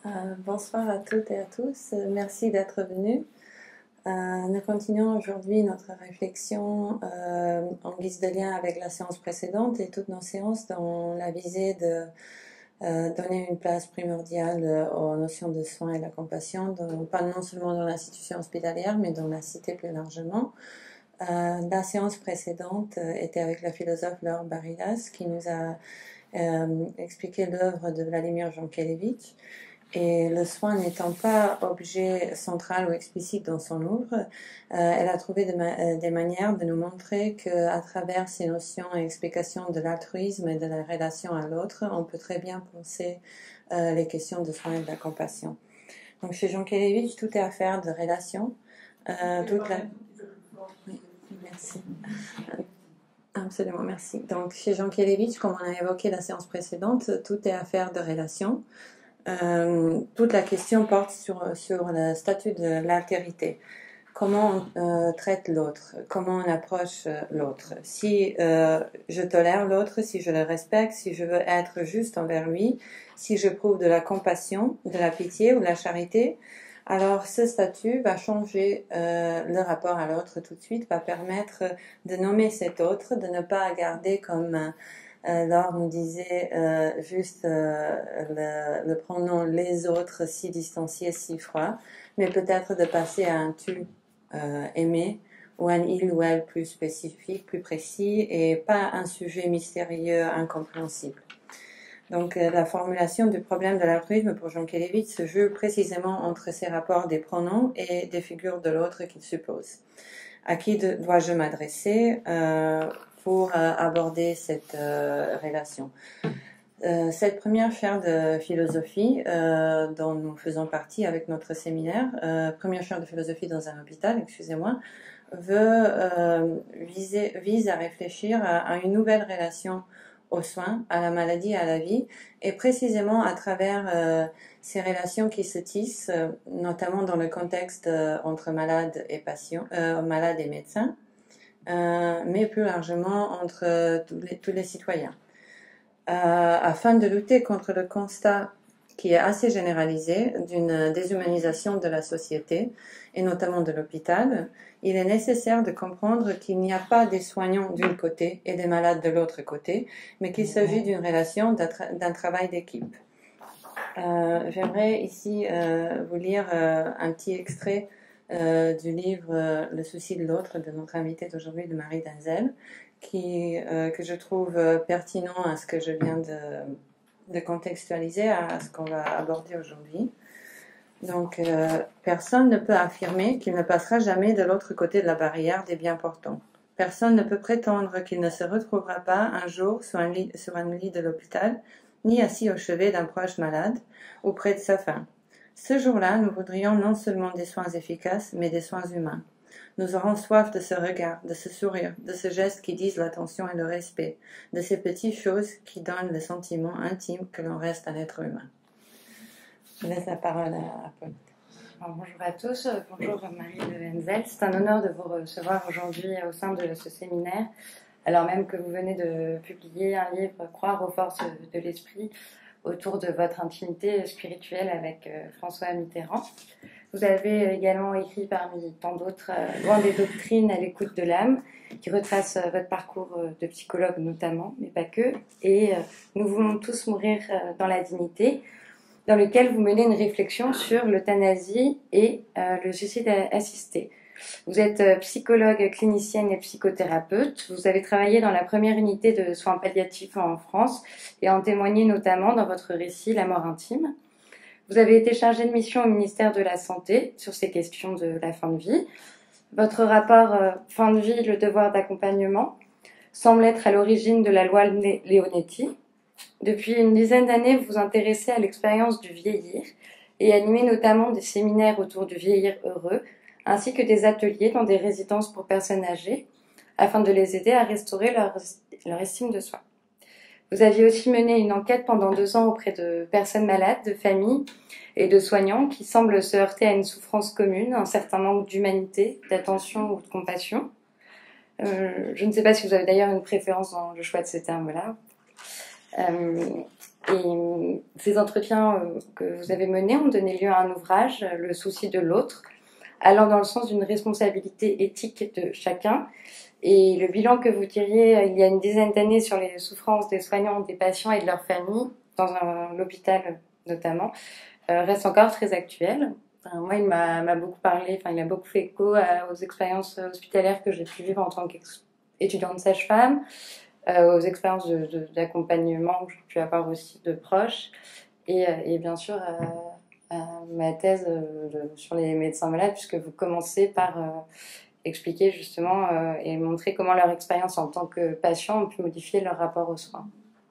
Bonsoir à toutes et à tous. Merci d'être venus. Nous continuons aujourd'hui notre réflexion en guise de lien avec la séance précédente et toutes nos séances dans la visée de donner une place primordiale aux notions de soins et de la compassion, pas non seulement dans l'institution hospitalière, mais dans la cité plus largement. La séance précédente était avec la philosophe Laure Barilas qui nous a expliqué l'œuvre de Vladimir Jankélévitch. Et le soin n'étant pas objet central ou explicite dans son œuvre, elle a trouvé des manières de nous montrer qu'à travers ces notions et explications de l'altruisme et de la relation à l'autre, on peut très bien penser les questions de soin et de la compassion. Donc chez Jankélévitch, tout est affaire de relation. Oui, merci. Absolument, merci. Donc chez Jankélévitch, comme on a évoqué la séance précédente, tout est affaire de relation. Toute la question porte sur le statut de l'altérité. Comment on traite l'autre, comment on approche l'autre. Si je tolère l'autre, si je le respecte, si je veux être juste envers lui, si je prouve de la compassion, de la pitié ou de la charité, alors ce statut va changer le rapport à l'autre tout de suite, va permettre de nommer cet autre, de ne pas garder comme... Laure nous disait juste le pronom les autres si distancié, si froid, mais peut-être de passer à un tu aimé ou un il ou elle plus spécifique, plus précis et pas un sujet mystérieux, incompréhensible. Donc la formulation du problème de l'altruisme pour Jankélévitch se joue précisément entre ces rapports des pronoms et des figures de l'autre qu'il suppose. À qui dois-je m'adresser pour aborder cette relation. Cette première chaire de philosophie dont nous faisons partie avec notre séminaire, première chaire de philosophie dans un hôpital, excusez-moi, vise à réfléchir à une nouvelle relation aux soins, à la maladie, à la vie, et précisément à travers ces relations qui se tissent, notamment dans le contexte entre malades et patients, malades et médecins, mais plus largement entre tous les citoyens. Afin de lutter contre le constat qui est assez généralisé d'une déshumanisation de la société, et notamment de l'hôpital, il est nécessaire de comprendre qu'il n'y a pas des soignants d'un côté et des malades de l'autre côté, mais qu'il s'agit d'une relation, d'un travail d'équipe. J'aimerais ici vous lire un petit extrait du livre Le souci de l'autre de notre invitée d'aujourd'hui, de Marie Denzel, que je trouve pertinent à ce que je viens de contextualiser, à ce qu'on va aborder aujourd'hui. Donc, personne ne peut affirmer qu'il ne passera jamais de l'autre côté de la barrière des biens portants. Personne ne peut prétendre qu'il ne se retrouvera pas un jour sur un lit de l'hôpital, ni assis au chevet d'un proche malade, ou près de sa fin. Ce jour-là, nous voudrions non seulement des soins efficaces, mais des soins humains. Nous aurons soif de ce regard, de ce sourire, de ce geste qui disent l'attention et le respect, de ces petites choses qui donnent le sentiment intime que l'on reste un être humain. Je laisse la parole à Paul. Bonjour à tous, bonjour Marie Denzel. C'est un honneur de vous recevoir aujourd'hui au sein de ce séminaire, alors même que vous venez de publier un livre, Croire aux forces de l'esprit, autour de votre intimité spirituelle avec François Mitterrand. Vous avez également écrit parmi tant d'autres Loin des doctrines à l'écoute de l'âme, qui retrace votre parcours de psychologue notamment, mais pas que, et Nous voulons tous mourir dans la dignité, dans lequel vous menez une réflexion sur l'euthanasie et le suicide assisté. Vous êtes psychologue, clinicienne et psychothérapeute. Vous avez travaillé dans la première unité de soins palliatifs en France et en témoigné notamment dans votre récit La mort intime. Vous avez été chargée de mission au ministère de la Santé sur ces questions de la fin de vie. Votre rapport fin de vie, le devoir d'accompagnement, semble être à l'origine de la loi Leonetti. Depuis une dizaine d'années, vous vous intéressez à l'expérience du vieillir et animez notamment des séminaires autour du vieillir heureux, ainsi que des ateliers dans des résidences pour personnes âgées, afin de les aider à restaurer leur estime de soi. Vous aviez aussi mené une enquête pendant 2 ans auprès de personnes malades, de familles et de soignants qui semblent se heurter à une souffrance commune, un certain manque d'humanité, d'attention ou de compassion. Je ne sais pas si vous avez d'ailleurs une préférence dans le choix de ces termes-là. Et ces entretiens que vous avez menés ont donné lieu à un ouvrage, Le souci de l'autre, allant dans le sens d'une responsabilité éthique de chacun. Et le bilan que vous tiriez il y a une dizaine d'années sur les souffrances des soignants, des patients et de leurs familles, dans l'hôpital notamment, reste encore très actuel. Moi, il m'a beaucoup parlé, il a beaucoup fait écho aux expériences hospitalières que j'ai pu vivre en tant qu'étudiante sage-femme, aux expériences d'accompagnement que j'ai pu avoir aussi de proches, et bien sûr à ma thèse sur les médecins malades, puisque vous commencez par expliquer justement et montrer comment leur expérience en tant que patient ont pu modifier leur rapport aux soins.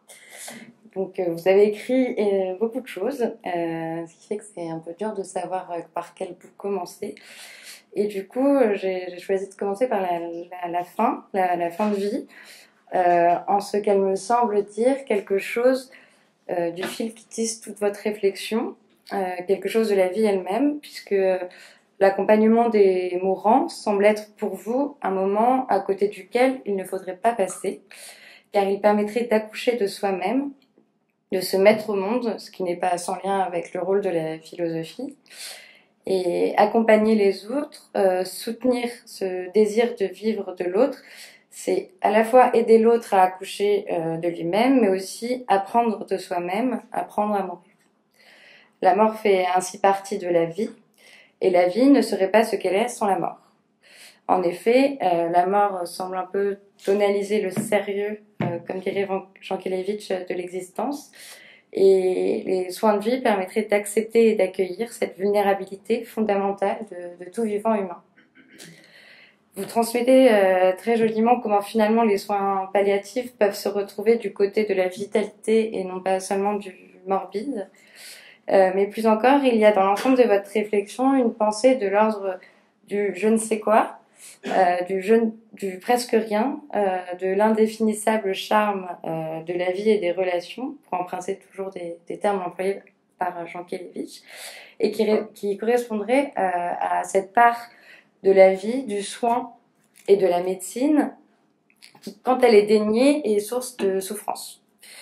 Donc vous avez écrit beaucoup de choses, ce qui fait que c'est un peu dur de savoir par quel bout commencer. Et du coup, j'ai choisi de commencer par la fin de vie, en ce qu'elle me semble dire quelque chose du fil qui tisse toute votre réflexion, quelque chose de la vie elle-même, puisque l'accompagnement des mourants semble être pour vous un moment à côté duquel il ne faudrait pas passer, car il permettrait d'accoucher de soi-même, de se mettre au monde, ce qui n'est pas sans lien avec le rôle de la philosophie, et accompagner les autres, soutenir ce désir de vivre de l'autre, c'est à la fois aider l'autre à accoucher de lui-même, mais aussi apprendre de soi-même, apprendre à mourir. La mort fait ainsi partie de la vie, et la vie ne serait pas ce qu'elle est sans la mort. En effet, la mort semble un peu tonaliser le sérieux, comme dirait Jankélévitch, de l'existence, et les soins de vie permettraient d'accepter et d'accueillir cette vulnérabilité fondamentale de tout vivant humain. Vous transmettez très joliment comment finalement les soins palliatifs peuvent se retrouver du côté de la vitalité et non pas seulement du morbide. Mais plus encore, il y a dans l'ensemble de votre réflexion une pensée de l'ordre du je ne sais quoi, du presque rien, de l'indéfinissable charme de la vie et des relations, pour emprunter toujours des termes employés par Jankélévitch, et qui correspondrait à cette part de la vie, du soin et de la médecine, qui, quand elle est déniée, est source de souffrance.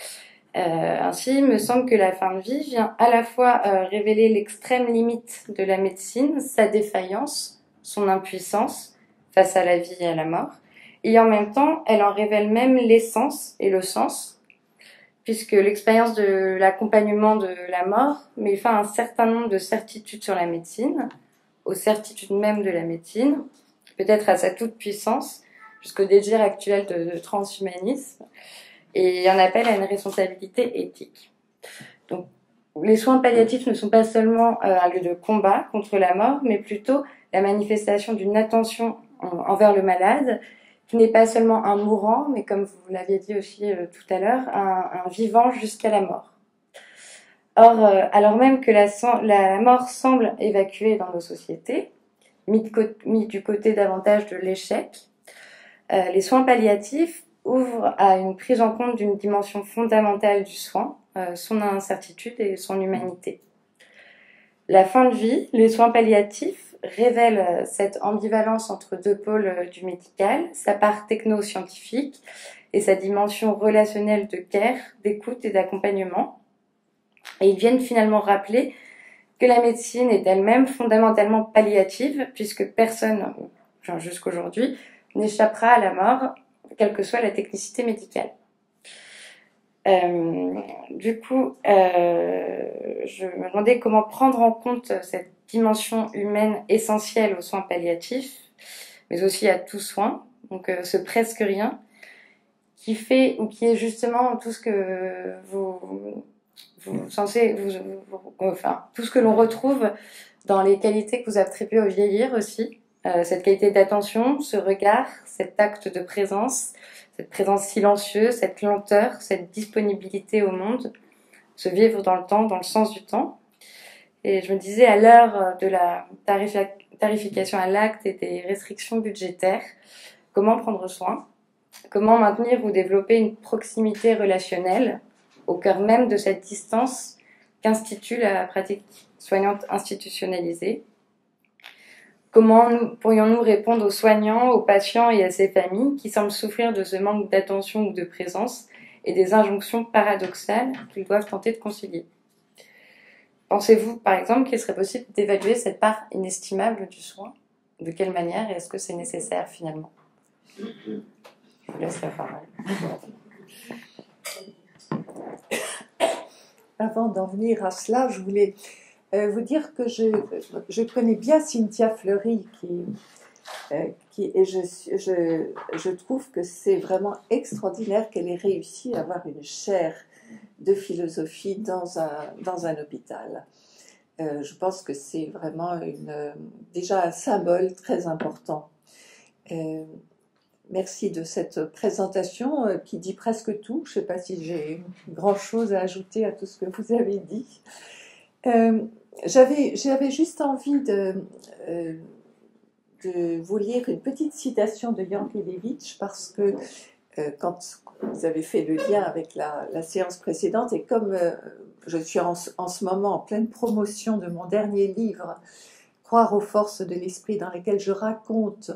Ainsi, il me semble que la fin de vie vient à la fois révéler l'extrême limite de la médecine, sa défaillance, son impuissance face à la vie et à la mort, et en même temps, elle en révèle même l'essence et le sens, puisque l'expérience de l'accompagnement de la mort met fin à un certain nombre de certitudes sur la médecine, aux certitudes même de la médecine, peut-être à sa toute-puissance, jusqu'au désir actuel de transhumanisme, et en appelle à une responsabilité éthique. Donc, les soins palliatifs ne sont pas seulement un lieu de combat contre la mort, mais plutôt la manifestation d'une attention envers le malade, qui n'est pas seulement un mourant, mais comme vous l'aviez dit aussi tout à l'heure, un vivant jusqu'à la mort. Or, alors même que la mort semble évacuée dans nos sociétés, mis du côté davantage de l'échec, les soins palliatifs ouvrent à une prise en compte d'une dimension fondamentale du soin, son incertitude et son humanité. La fin de vie, les soins palliatifs révèlent cette ambivalence entre deux pôles du médical, sa part techno-scientifique et sa dimension relationnelle de care, d'écoute et d'accompagnement. Et ils viennent finalement rappeler que la médecine est elle-même fondamentalement palliative, puisque personne, jusqu'aujourd'hui, n'échappera à la mort, quelle que soit la technicité médicale. Du coup, je me demandais comment prendre en compte cette dimension humaine essentielle aux soins palliatifs, mais aussi à tout soin, donc ce presque rien, qui fait ou qui est justement tout ce que tout ce que l'on retrouve dans les qualités que vous attribuez au vieillir aussi, cette qualité d'attention, ce regard, cet acte de présence, cette présence silencieuse, cette lenteur, cette disponibilité au monde, se vivre dans le temps, dans le sens du temps. Et je me disais, à l'heure de la tarification à l'acte et des restrictions budgétaires, comment prendre soin? Comment maintenir ou développer une proximité relationnelle au cœur même de cette distance qu'institue la pratique soignante institutionnalisée? Comment pourrions-nous répondre aux soignants, aux patients et à ces familles qui semblent souffrir de ce manque d'attention ou de présence et des injonctions paradoxales qu'ils doivent tenter de concilier. Pensez-vous, par exemple, qu'il serait possible d'évaluer cette part inestimable du soin? De quelle manière, et est-ce que c'est nécessaire finalement? Je vous laisse la parole. Avant d'en venir à cela, je voulais vous dire que je connais bien Cynthia Fleury, et je trouve que c'est vraiment extraordinaire qu'elle ait réussi à avoir une chaire de philosophie dans un hôpital. Je pense que c'est vraiment déjà un symbole très important. Merci de cette présentation qui dit presque tout. Je ne sais pas si j'ai grand-chose à ajouter à tout ce que vous avez dit. J'avais juste envie de vous lire une petite citation de Yankelevitch parce que quand vous avez fait le lien avec la séance précédente et comme je suis en ce moment en pleine promotion de mon dernier livre, Croire aux forces de l'esprit, dans lequel je raconte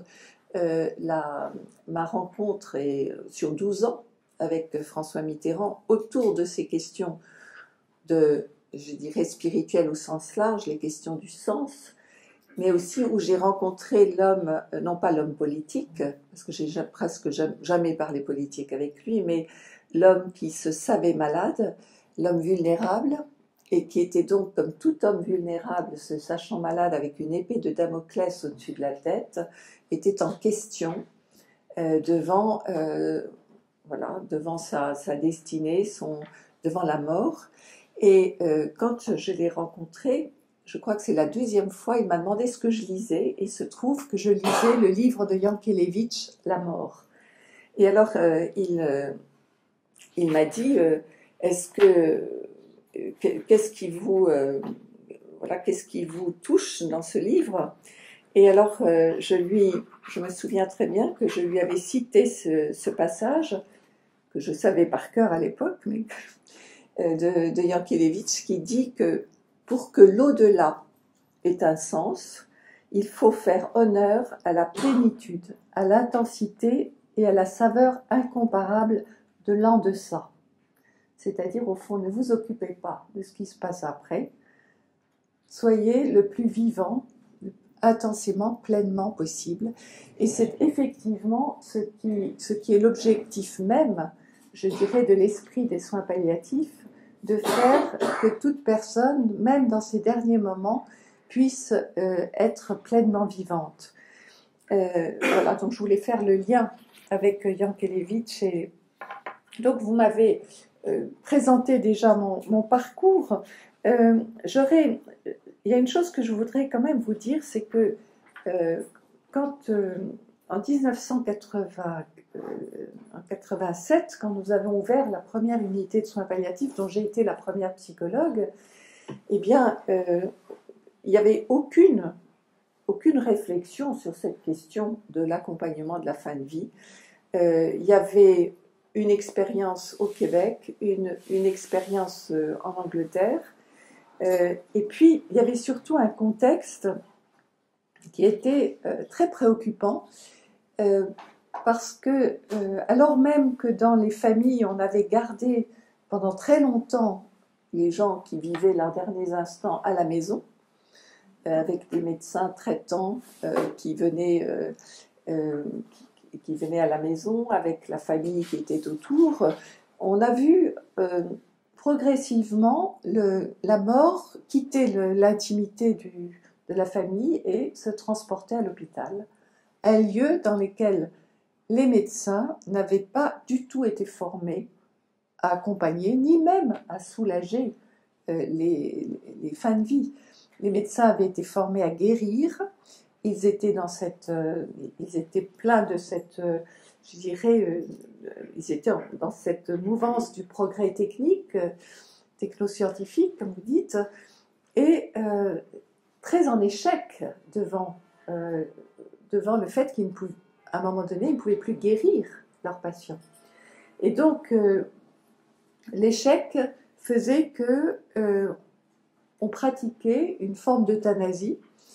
ma rencontre sur 12 ans avec François Mitterrand autour de ces questions je dirais spirituelles au sens large, les questions du sens, mais aussi où j'ai rencontré l'homme, non pas l'homme politique, parce que j'ai presque jamais parlé politique avec lui, mais l'homme qui se savait malade, l'homme vulnérable, et qui était donc, comme tout homme vulnérable, se sachant malade avec une épée de Damoclès au-dessus de la tête, était en question devant sa destinée, devant la mort. Et quand je l'ai rencontré, je crois que c'est la deuxième fois, il m'a demandé ce que je lisais, et il se trouve que je lisais le livre de Yankelevitch, La mort. Et alors, il m'a dit, qu'est-ce qui vous touche dans ce livre? Et alors, je me souviens très bien que je lui avais cité ce passage, que je savais par cœur à l'époque, mais de Yankelevitch, qui dit que pour que l'au-delà ait un sens, il faut faire honneur à la plénitude, à l'intensité et à la saveur incomparable de l'en-deçà. C'est-à-dire, au fond, ne vous occupez pas de ce qui se passe après. Soyez le plus vivant, intensément, pleinement possible. Et c'est effectivement ce qui est l'objectif même, je dirais, de l'esprit des soins palliatifs, de faire que toute personne, même dans ses derniers moments, puisse être pleinement vivante. Voilà, donc je voulais faire le lien avec Yankelevitch. Et donc vous m'avez présenté déjà mon parcours. Il y a une chose que je voudrais quand même vous dire, c'est que quand en 1987, quand nous avons ouvert la première unité de soins palliatifs, dont j'ai été la première psychologue, eh bien, il n'y avait aucune réflexion sur cette question de l'accompagnement de la fin de vie. Il y avait une expérience au Québec, une expérience en Angleterre, et puis il y avait surtout un contexte qui était très préoccupant, parce que alors même que dans les familles on avait gardé pendant très longtemps les gens qui vivaient leurs derniers instants à la maison, avec des médecins traitants qui venaient à la maison, avec la famille qui était autour, on a vu progressivement la mort quitter l'intimité de la famille et se transporter à l'hôpital, un lieu dans lequel les médecins n'avaient pas du tout été formés à accompagner, ni même à soulager les fins de vie. Les médecins avaient été formés à guérir, ils étaient pleins de cette, je dirais, ils étaient dans cette mouvance du progrès technique, technoscientifique, comme vous dites, et très en échec devant le fait qu'à un moment donné, ils ne pouvaient plus guérir leurs patients. Et donc, l'échec faisait que on pratiquait une forme d'euthanasie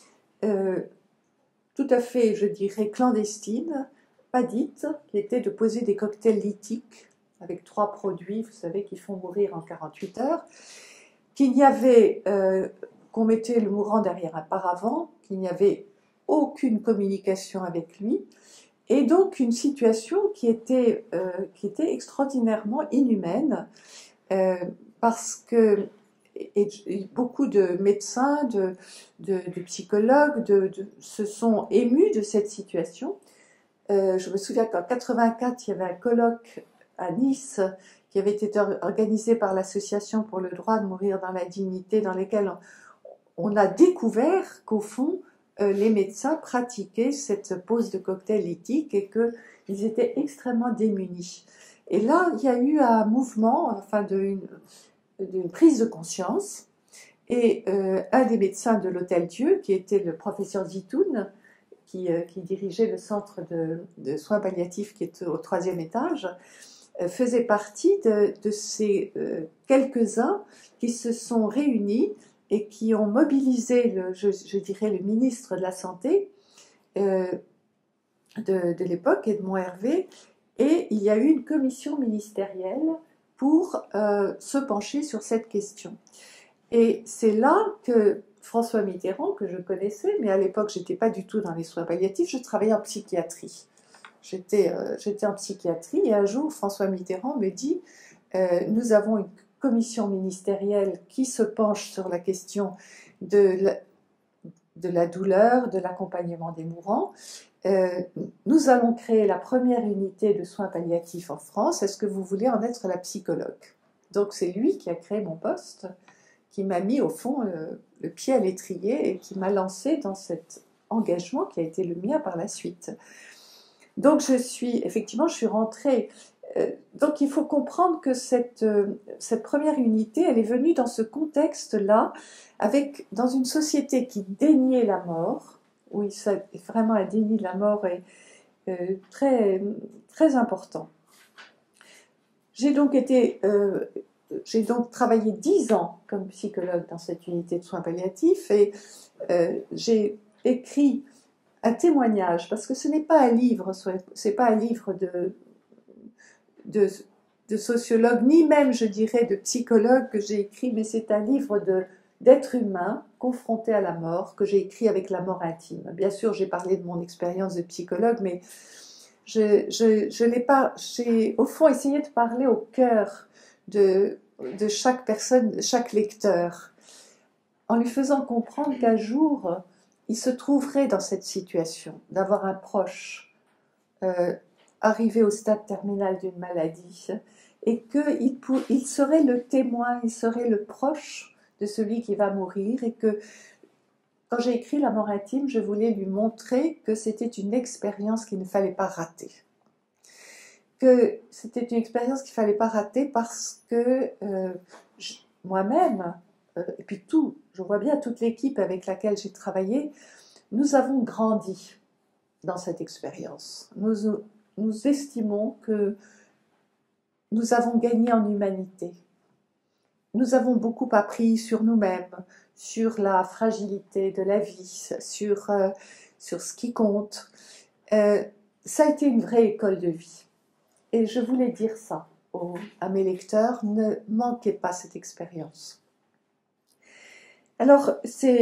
tout à fait, je dirais, clandestine, pas dite, qui était de poser des cocktails lithiques avec 3 produits, vous savez, qui font mourir en 48 heures, qu'il y avait, qu'on mettait le mourant derrière un paravent, qu'il n'y avait aucune communication avec lui, et donc une situation qui était extraordinairement inhumaine, parce que et beaucoup de médecins, de psychologues se sont émus de cette situation. Je me souviens qu'en 84, il y avait un colloque à Nice qui avait été organisé par l'Association pour le droit de mourir dans la dignité, dans lequel on a découvert qu'au fond, les médecins pratiquaient cette pose de cocktail éthique et qu'ils étaient extrêmement démunis. Et là, il y a eu un mouvement, enfin d'une prise de conscience, et un des médecins de l'Hôtel Dieu, qui était le professeur Zitoun, qui dirigeait le centre de soins palliatifs qui est au 3e étage, faisait partie de ces quelques-uns qui se sont réunis et qui ont mobilisé, je dirais, le ministre de la Santé de l'époque, Edmond Hervé, et il y a eu une commission ministérielle pour se pencher sur cette question. Et c'est là que François Mitterrand, que je connaissais, mais à l'époque je n'étais pas du tout dans les soins palliatifs, je travaillais en psychiatrie. J'étais en psychiatrie et un jour François Mitterrand me dit nous avons une commission ministérielle qui se penche sur la question de la douleur, de l'accompagnement des mourants. Nous allons créer la première unité de soins palliatifs en France. Est-ce que vous voulez en être la psychologue? Donc c'est lui qui a créé mon poste, qui m'a mis au fond le pied à l'étrier et qui m'a lancé dans cet engagement qui a été le mien par la suite. Donc je suis rentrée. Donc il faut comprendre que cette première unité, elle est venue dans ce contexte-là, dans une société qui déniait la mort. Oui, ça, vraiment un déni de la mort est très, très important. J'ai donc travaillé 10 ans comme psychologue dans cette unité de soins palliatifs et j'ai écrit un témoignage, parce que ce n'est pas un livre, c'est pas un livre de sociologue, ni même, je dirais, de psychologue que j'ai écrit, mais c'est un livre d'être humain confronté à la mort, que j'ai écrit avec la mort intime. Bien sûr, j'ai parlé de mon expérience de psychologue, mais je l'ai pas, j'ai au fond essayé de parler au cœur de chaque personne, de chaque lecteur, en lui faisant comprendre qu'un jour, il se trouverait dans cette situation, d'avoir un proche arrivé au stade terminal d'une maladie, et qu'il serait le témoin, il serait le proche de celui qui va mourir, et que quand j'ai écrit La mort intime, je voulais lui montrer que c'était une expérience qu'il ne fallait pas rater. Que c'était une expérience qu'il ne fallait pas rater parce que moi-même, et puis je vois bien toute l'équipe avec laquelle j'ai travaillé, nous avons grandi dans cette expérience. Nous estimons que nous avons gagné en humanité. Nous avons beaucoup appris sur nous-mêmes, sur la fragilité de la vie, sur ce qui compte. Ça a été une vraie école de vie. Et je voulais dire ça à mes lecteurs, ne manquez pas cette expérience. Alors,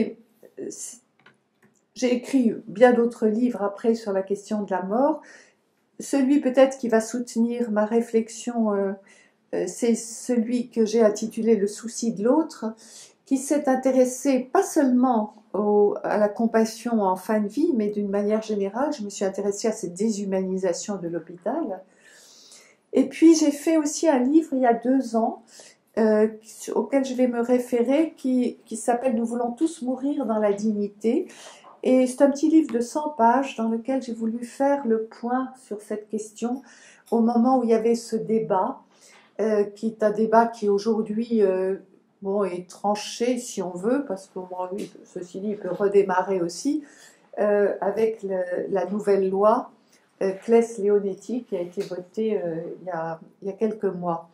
j'ai écrit bien d'autres livres après sur la question de la mort. Celui peut-être qui va soutenir ma réflexion, c'est celui que j'ai intitulé « Le souci de l'autre », qui s'est intéressé pas seulement à la compassion en fin de vie, mais d'une manière générale, je me suis intéressée à cette déshumanisation de l'hôpital. Et puis j'ai fait aussi un livre il y a 2 ans, auquel je vais me référer, qui s'appelle « Nous voulons tous mourir dans la dignité ». Et c'est un petit livre de 100 pages dans lequel j'ai voulu faire le point sur cette question au moment où il y avait ce débat, qui est un débat qui aujourd'hui est tranché si on veut, parce que ceci dit, il peut redémarrer aussi, avec la nouvelle loi Claes-Leonetti qui a été votée il y a quelques mois.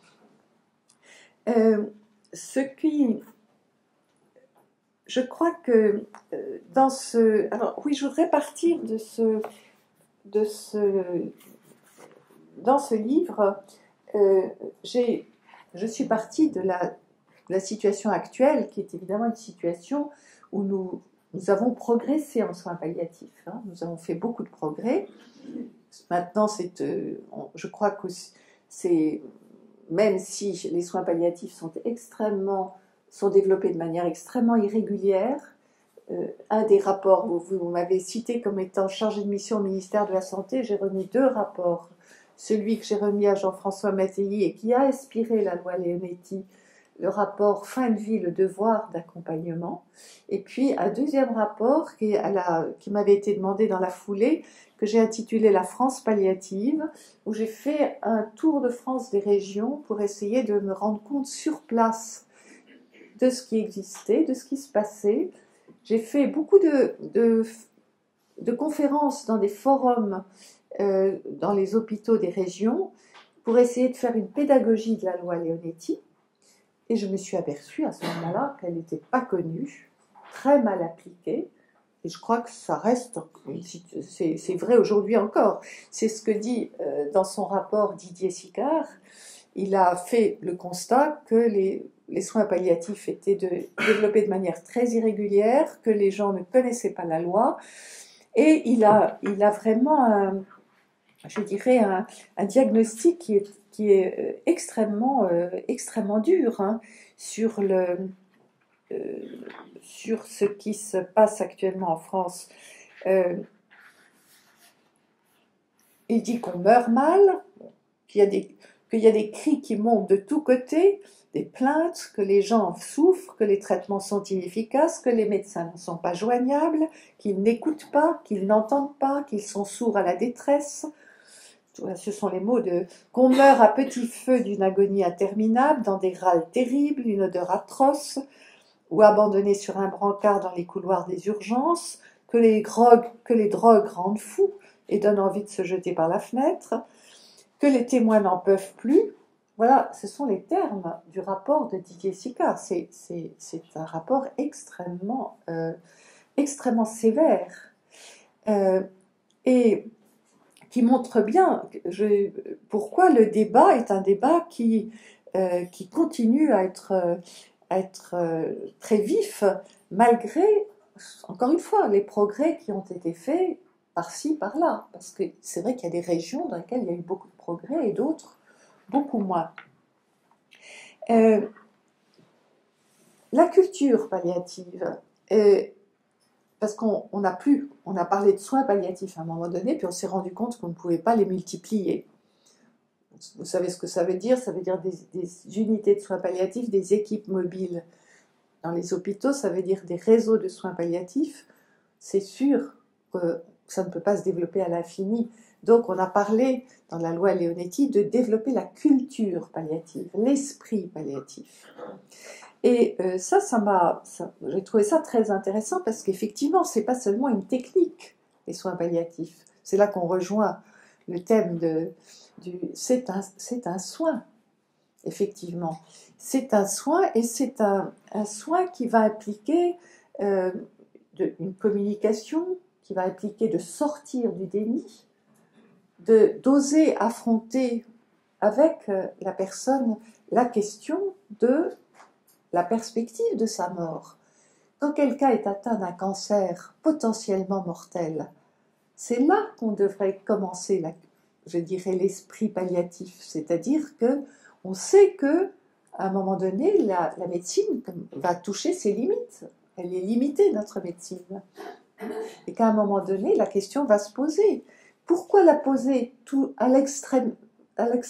Je crois que dans ce... Alors oui, je voudrais partir dans ce livre je suis partie de la situation actuelle, qui est évidemment une situation où nous avons progressé en soins palliatifs. Hein. Nous avons fait beaucoup de progrès. Maintenant, je crois que même si les soins palliatifs sont développés de manière extrêmement irrégulière, un des rapports, vous m'avez cité comme étant chargé de mission au ministère de la Santé, j'ai remis 2 rapports. Celui que j'ai remis à Jean-François Mattei et qui a inspiré la loi Leonetti, le rapport Fin de vie, le devoir d'accompagnement, et puis un deuxième rapport qui m'avait été demandé dans la foulée, que j'ai intitulé La France palliative, où j'ai fait un tour de France des régions pour essayer de me rendre compte sur place de ce qui existait, de ce qui se passait. J'ai fait beaucoup de conférences dans des forums dans les hôpitaux des régions pour essayer de faire une pédagogie de la loi Leonetti. Et je me suis aperçue à ce moment-là qu'elle n'était pas connue, très mal appliquée. Et je crois que ça reste, c'est vrai aujourd'hui encore. C'est ce que dit dans son rapport Didier Sicard. Il a fait le constat que les soins palliatifs étaient développés de manière très irrégulière, que les gens ne connaissaient pas la loi. Et il a vraiment je dirais, un diagnostic qui est extrêmement dur hein, sur ce qui se passe actuellement en France. Il dit qu'on meurt mal, qu'il y a des cris qui montent de tous côtés, des plaintes, que les gens souffrent, que les traitements sont inefficaces, que les médecins ne sont pas joignables, qu'ils n'écoutent pas, qu'ils n'entendent pas, qu'ils sont sourds à la détresse. Ce sont les mots qu'on meurt à petit feu d'une agonie interminable, dans des râles terribles, une odeur atroce, ou abandonné sur un brancard dans les couloirs des urgences, que les drogues rendent fous et donnent envie de se jeter par la fenêtre, que les témoins n'en peuvent plus. Voilà, ce sont les termes du rapport de Didier Sicard. C'est un rapport extrêmement sévère. Et qui montre bien pourquoi le débat est un débat qui continue à être très vif, malgré, encore une fois, les progrès qui ont été faits par-ci, par-là. Parce que c'est vrai qu'il y a des régions dans lesquelles il y a eu beaucoup de progrès et d'autres beaucoup moins. La culture palliative parce qu'on a parlé de soins palliatifs à un moment donné, puis on s'est rendu compte qu'on ne pouvait pas les multiplier. Vous savez ce que ça veut dire des unités de soins palliatifs, des équipes mobiles dans les hôpitaux, ça veut dire des réseaux de soins palliatifs. C'est sûr que ça ne peut pas se développer à l'infini. Donc on a parlé dans la loi Leonetti de développer la culture palliative, l'esprit palliatif. Et j'ai trouvé ça très intéressant parce qu'effectivement, c'est pas seulement une technique, les soins palliatifs. C'est là qu'on rejoint le thème c'est un soin, effectivement. C'est un soin et c'est un soin qui va impliquer une communication, qui va impliquer de sortir du déni, d'oser affronter avec la personne la question de la perspective de sa mort. Quand quelqu'un est atteint d'un cancer potentiellement mortel, c'est là qu'on devrait commencer, je dirais, l'esprit palliatif. C'est-à-dire qu'on sait qu'à un moment donné, la médecine va toucher ses limites. Elle est limitée, notre médecine. Et qu'à un moment donné, la question va se poser. Pourquoi la poser tout à l'extrême fin ?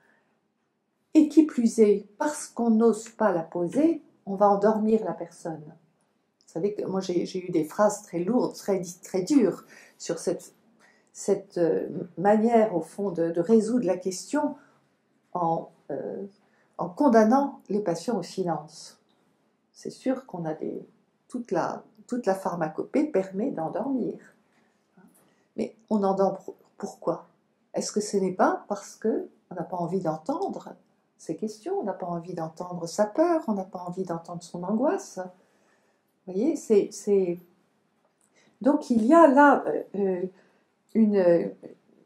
Et qui plus est, parce qu'on n'ose pas la poser, on va endormir la personne. Vous savez que moi j'ai eu des phrases très lourdes, très dures sur cette manière au fond de résoudre la question en condamnant les patients au silence. C'est sûr qu'on a toute la pharmacopée permet d'endormir. Mais on endort pourquoi ? Est-ce que ce n'est pas parce qu'on n'a pas envie d'entendre ses questions, on n'a pas envie d'entendre sa peur, on n'a pas envie d'entendre son angoisse. Vous voyez, donc il y a là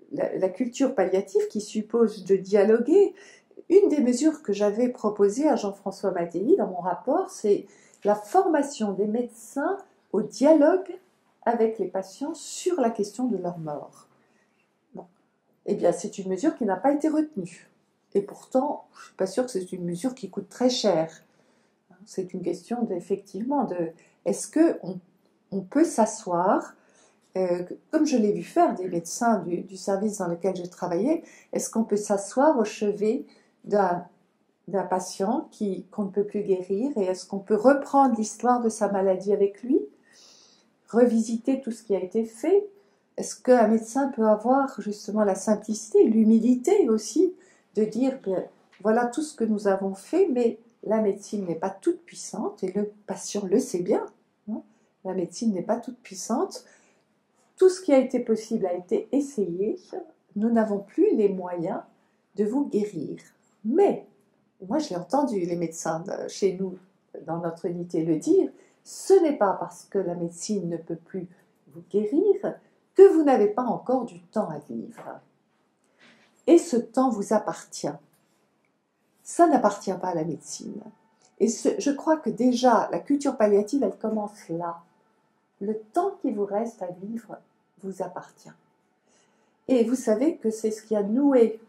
la culture palliative qui suppose de dialoguer. Une des mesures que j'avais proposées à Jean-François Mattei dans mon rapport, c'est la formation des médecins au dialogue avec les patients sur la question de leur mort. Bon. Eh bien, c'est une mesure qui n'a pas été retenue. Et pourtant, je ne suis pas sûre que c'est une mesure qui coûte très cher. C'est une question effectivement de est-ce qu'on peut s'asseoir, comme je l'ai vu faire des médecins du service dans lequel je travaillais, est-ce qu'on peut s'asseoir au chevet d'un patient qu'on ne peut plus guérir, et est-ce qu'on peut reprendre l'histoire de sa maladie avec lui, revisiter tout ce qui a été fait? Est-ce qu'un médecin peut avoir justement la simplicité, l'humilité aussi, de dire, bien, voilà tout ce que nous avons fait, mais la médecine n'est pas toute puissante, et le patient le sait bien, hein, la médecine n'est pas toute puissante, tout ce qui a été possible a été essayé, nous n'avons plus les moyens de vous guérir. Mais, moi je l'ai entendu les médecins chez nous, dans notre unité, le dire, ce n'est pas parce que la médecine ne peut plus vous guérir que vous n'avez pas encore du temps à vivre. Et ce temps vous appartient. Ça n'appartient pas à la médecine. Et je crois que déjà, la culture palliative, elle commence là. Le temps qui vous reste à vivre vous appartient. Et vous savez que c'est ce qui a noué,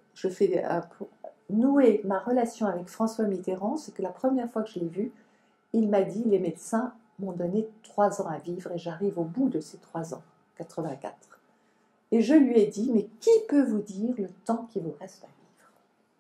noué ma relation avec François Mitterrand, c'est que la première fois que je l'ai vu, il m'a dit, les médecins m'ont donné 3 ans à vivre et j'arrive au bout de ces 3 ans, 84. Et je lui ai dit, mais qui peut vous dire le temps qui vous reste à vivre?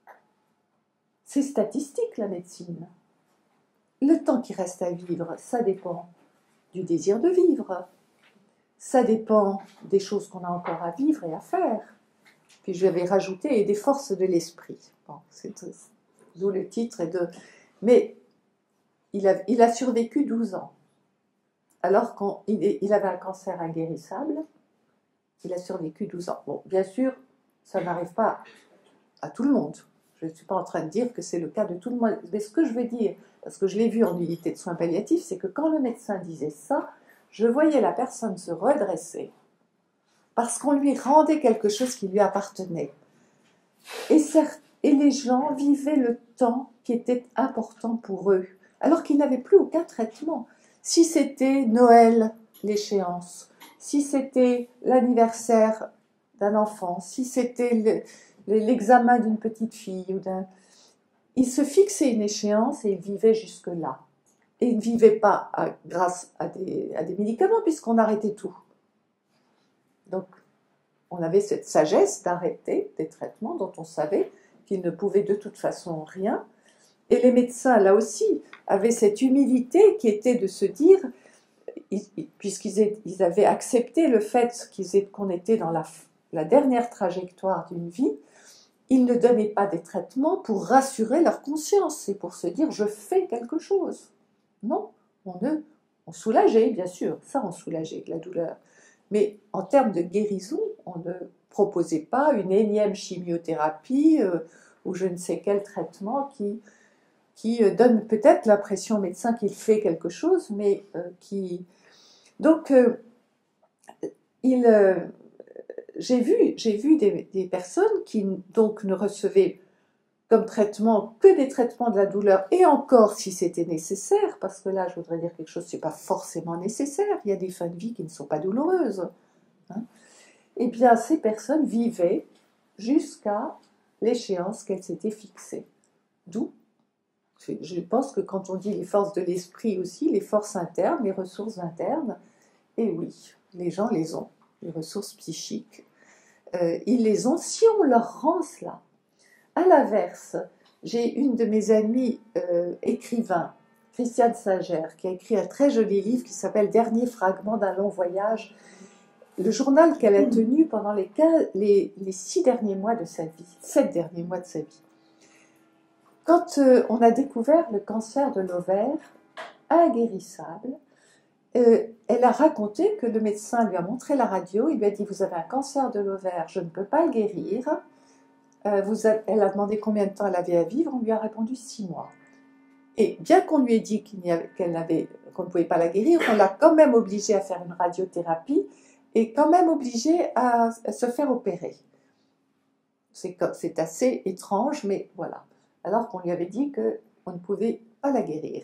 C'est statistique, la médecine. Le temps qui reste à vivre, ça dépend du désir de vivre. Ça dépend des choses qu'on a encore à vivre et à faire. Puis je vais rajouter des forces de l'esprit. Bon, c'est d'où le titre est de... Mais il a survécu 12 ans. Alors qu'il avait un cancer inguérissable, il a survécu 12 ans. Bon, bien sûr, ça n'arrive pas à tout le monde. Je ne suis pas en train de dire que c'est le cas de tout le monde. Mais ce que je veux dire, parce que je l'ai vu en unité de soins palliatifs, c'est que quand le médecin disait ça, je voyais la personne se redresser parce qu'on lui rendait quelque chose qui lui appartenait. Et les gens vivaient le temps qui était important pour eux, alors qu'ils n'avaient plus aucun traitement. Si c'était Noël, l'échéance, si c'était l'anniversaire d'un enfant, si c'était l'examen d'une petite fille, ils se fixaient une échéance et ils vivaient jusque-là. Et ils ne vivaient pas grâce à des médicaments, puisqu'on arrêtait tout. Donc, on avait cette sagesse d'arrêter des traitements dont on savait qu'ils ne pouvaient de toute façon rien. Et les médecins, là aussi, avaient cette humilité qui était de se dire, puisqu'ils avaient accepté le fait qu'on était dans la dernière trajectoire d'une vie, ils ne donnaient pas des traitements pour rassurer leur conscience et pour se dire « je fais quelque chose ». Non, on soulageait, bien sûr, ça on soulageait la douleur. Mais en termes de guérison, on ne proposait pas une énième chimiothérapie ou je ne sais quel traitement qui donne peut-être l'impression au médecin qu'il fait quelque chose, mais qui... Donc, j'ai vu des personnes qui donc ne recevaient comme traitement que des traitements de la douleur, et encore si c'était nécessaire, parce que là je voudrais dire quelque chose, c'est pas forcément nécessaire, il y a des fins de vie qui ne sont pas douloureuses, hein. Eh bien ces personnes vivaient jusqu'à l'échéance qu'elles s'étaient fixées. D'où, je pense que quand on dit les forces de l'esprit aussi, les forces internes, les ressources internes, et oui, les gens les ont, les ressources psychiques, ils les ont si on leur rend cela. À l'inverse, j'ai une de mes amies écrivains, Christiane Singer, qui a écrit un très joli livre qui s'appelle « Dernier fragment d'un long voyage », le journal qu'elle a tenu pendant les 6 derniers mois de sa vie, 7 derniers mois de sa vie. Quand on a découvert le cancer de l'ovaire, inguérissable, elle a raconté que le médecin lui a montré la radio, il lui a dit « vous avez un cancer de l'ovaire, je ne peux pas le guérir ». Elle a demandé combien de temps elle avait à vivre, on lui a répondu 6 mois. Et bien qu'on lui ait dit qu'on ne pouvait pas la guérir, on l'a quand même obligée à faire une radiothérapie, est quand même obligé à se faire opérer. C'est assez étrange, mais voilà. Alors qu'on lui avait dit qu'on ne pouvait pas la guérir.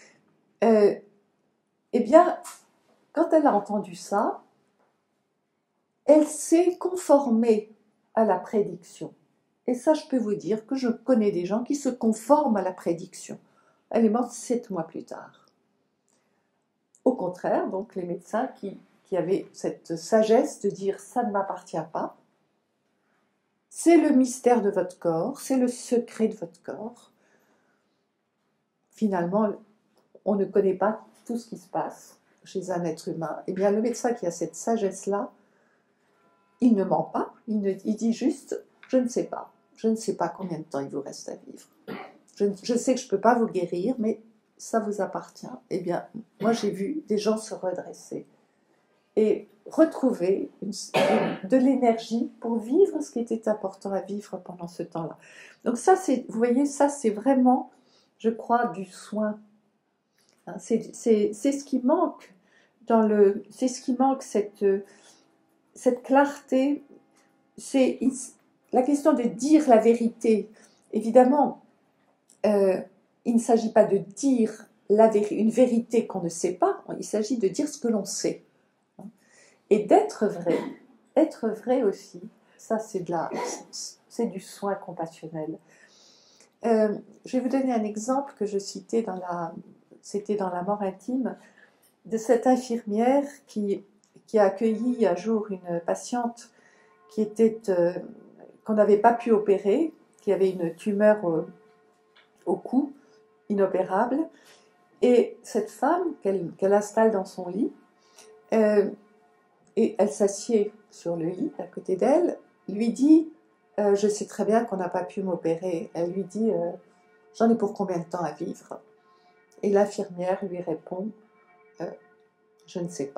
Eh bien, quand elle a entendu ça, elle s'est conformée à la prédiction. Et ça, je peux vous dire que je connais des gens qui se conforment à la prédiction. Elle est morte 7 mois plus tard. Au contraire, donc les médecins qui avaient cette sagesse de dire « ça ne m'appartient pas », c'est le mystère de votre corps, c'est le secret de votre corps. Finalement, on ne connaît pas tout ce qui se passe chez un être humain. Eh bien, le médecin qui a cette sagesse-là, il ne ment pas, il dit juste « je ne sais pas. Je ne sais pas combien de temps il vous reste à vivre. Je sais que je ne peux pas vous guérir, mais ça vous appartient. » Eh bien, moi j'ai vu des gens se redresser et retrouver de l'énergie pour vivre ce qui était important à vivre pendant ce temps-là. Donc ça, vous voyez, ça c'est vraiment, je crois, du soin. C'est ce qui manque c'est ce qui manque, cette clarté. C'est la question de dire la vérité. Évidemment, il ne s'agit pas de dire une vérité qu'on ne sait pas, il s'agit de dire ce que l'on sait. Et d'être vrai. Être vrai aussi, ça c'est du soin compassionnel. Je vais vous donner un exemple que je citais c'était dans La mort intime, de cette infirmière qui a accueilli un jour une patiente qu'on n'avait pas pu opérer, qui avait une tumeur au cou, inopérable. Et cette femme, qu'elle installe dans son lit, et elle s'assied sur le lit à côté d'elle, lui dit « je sais très bien qu'on n'a pas pu m'opérer ». Elle lui dit « j'en ai pour combien de temps à vivre ?» Et l'infirmière lui répond « je ne sais pas ».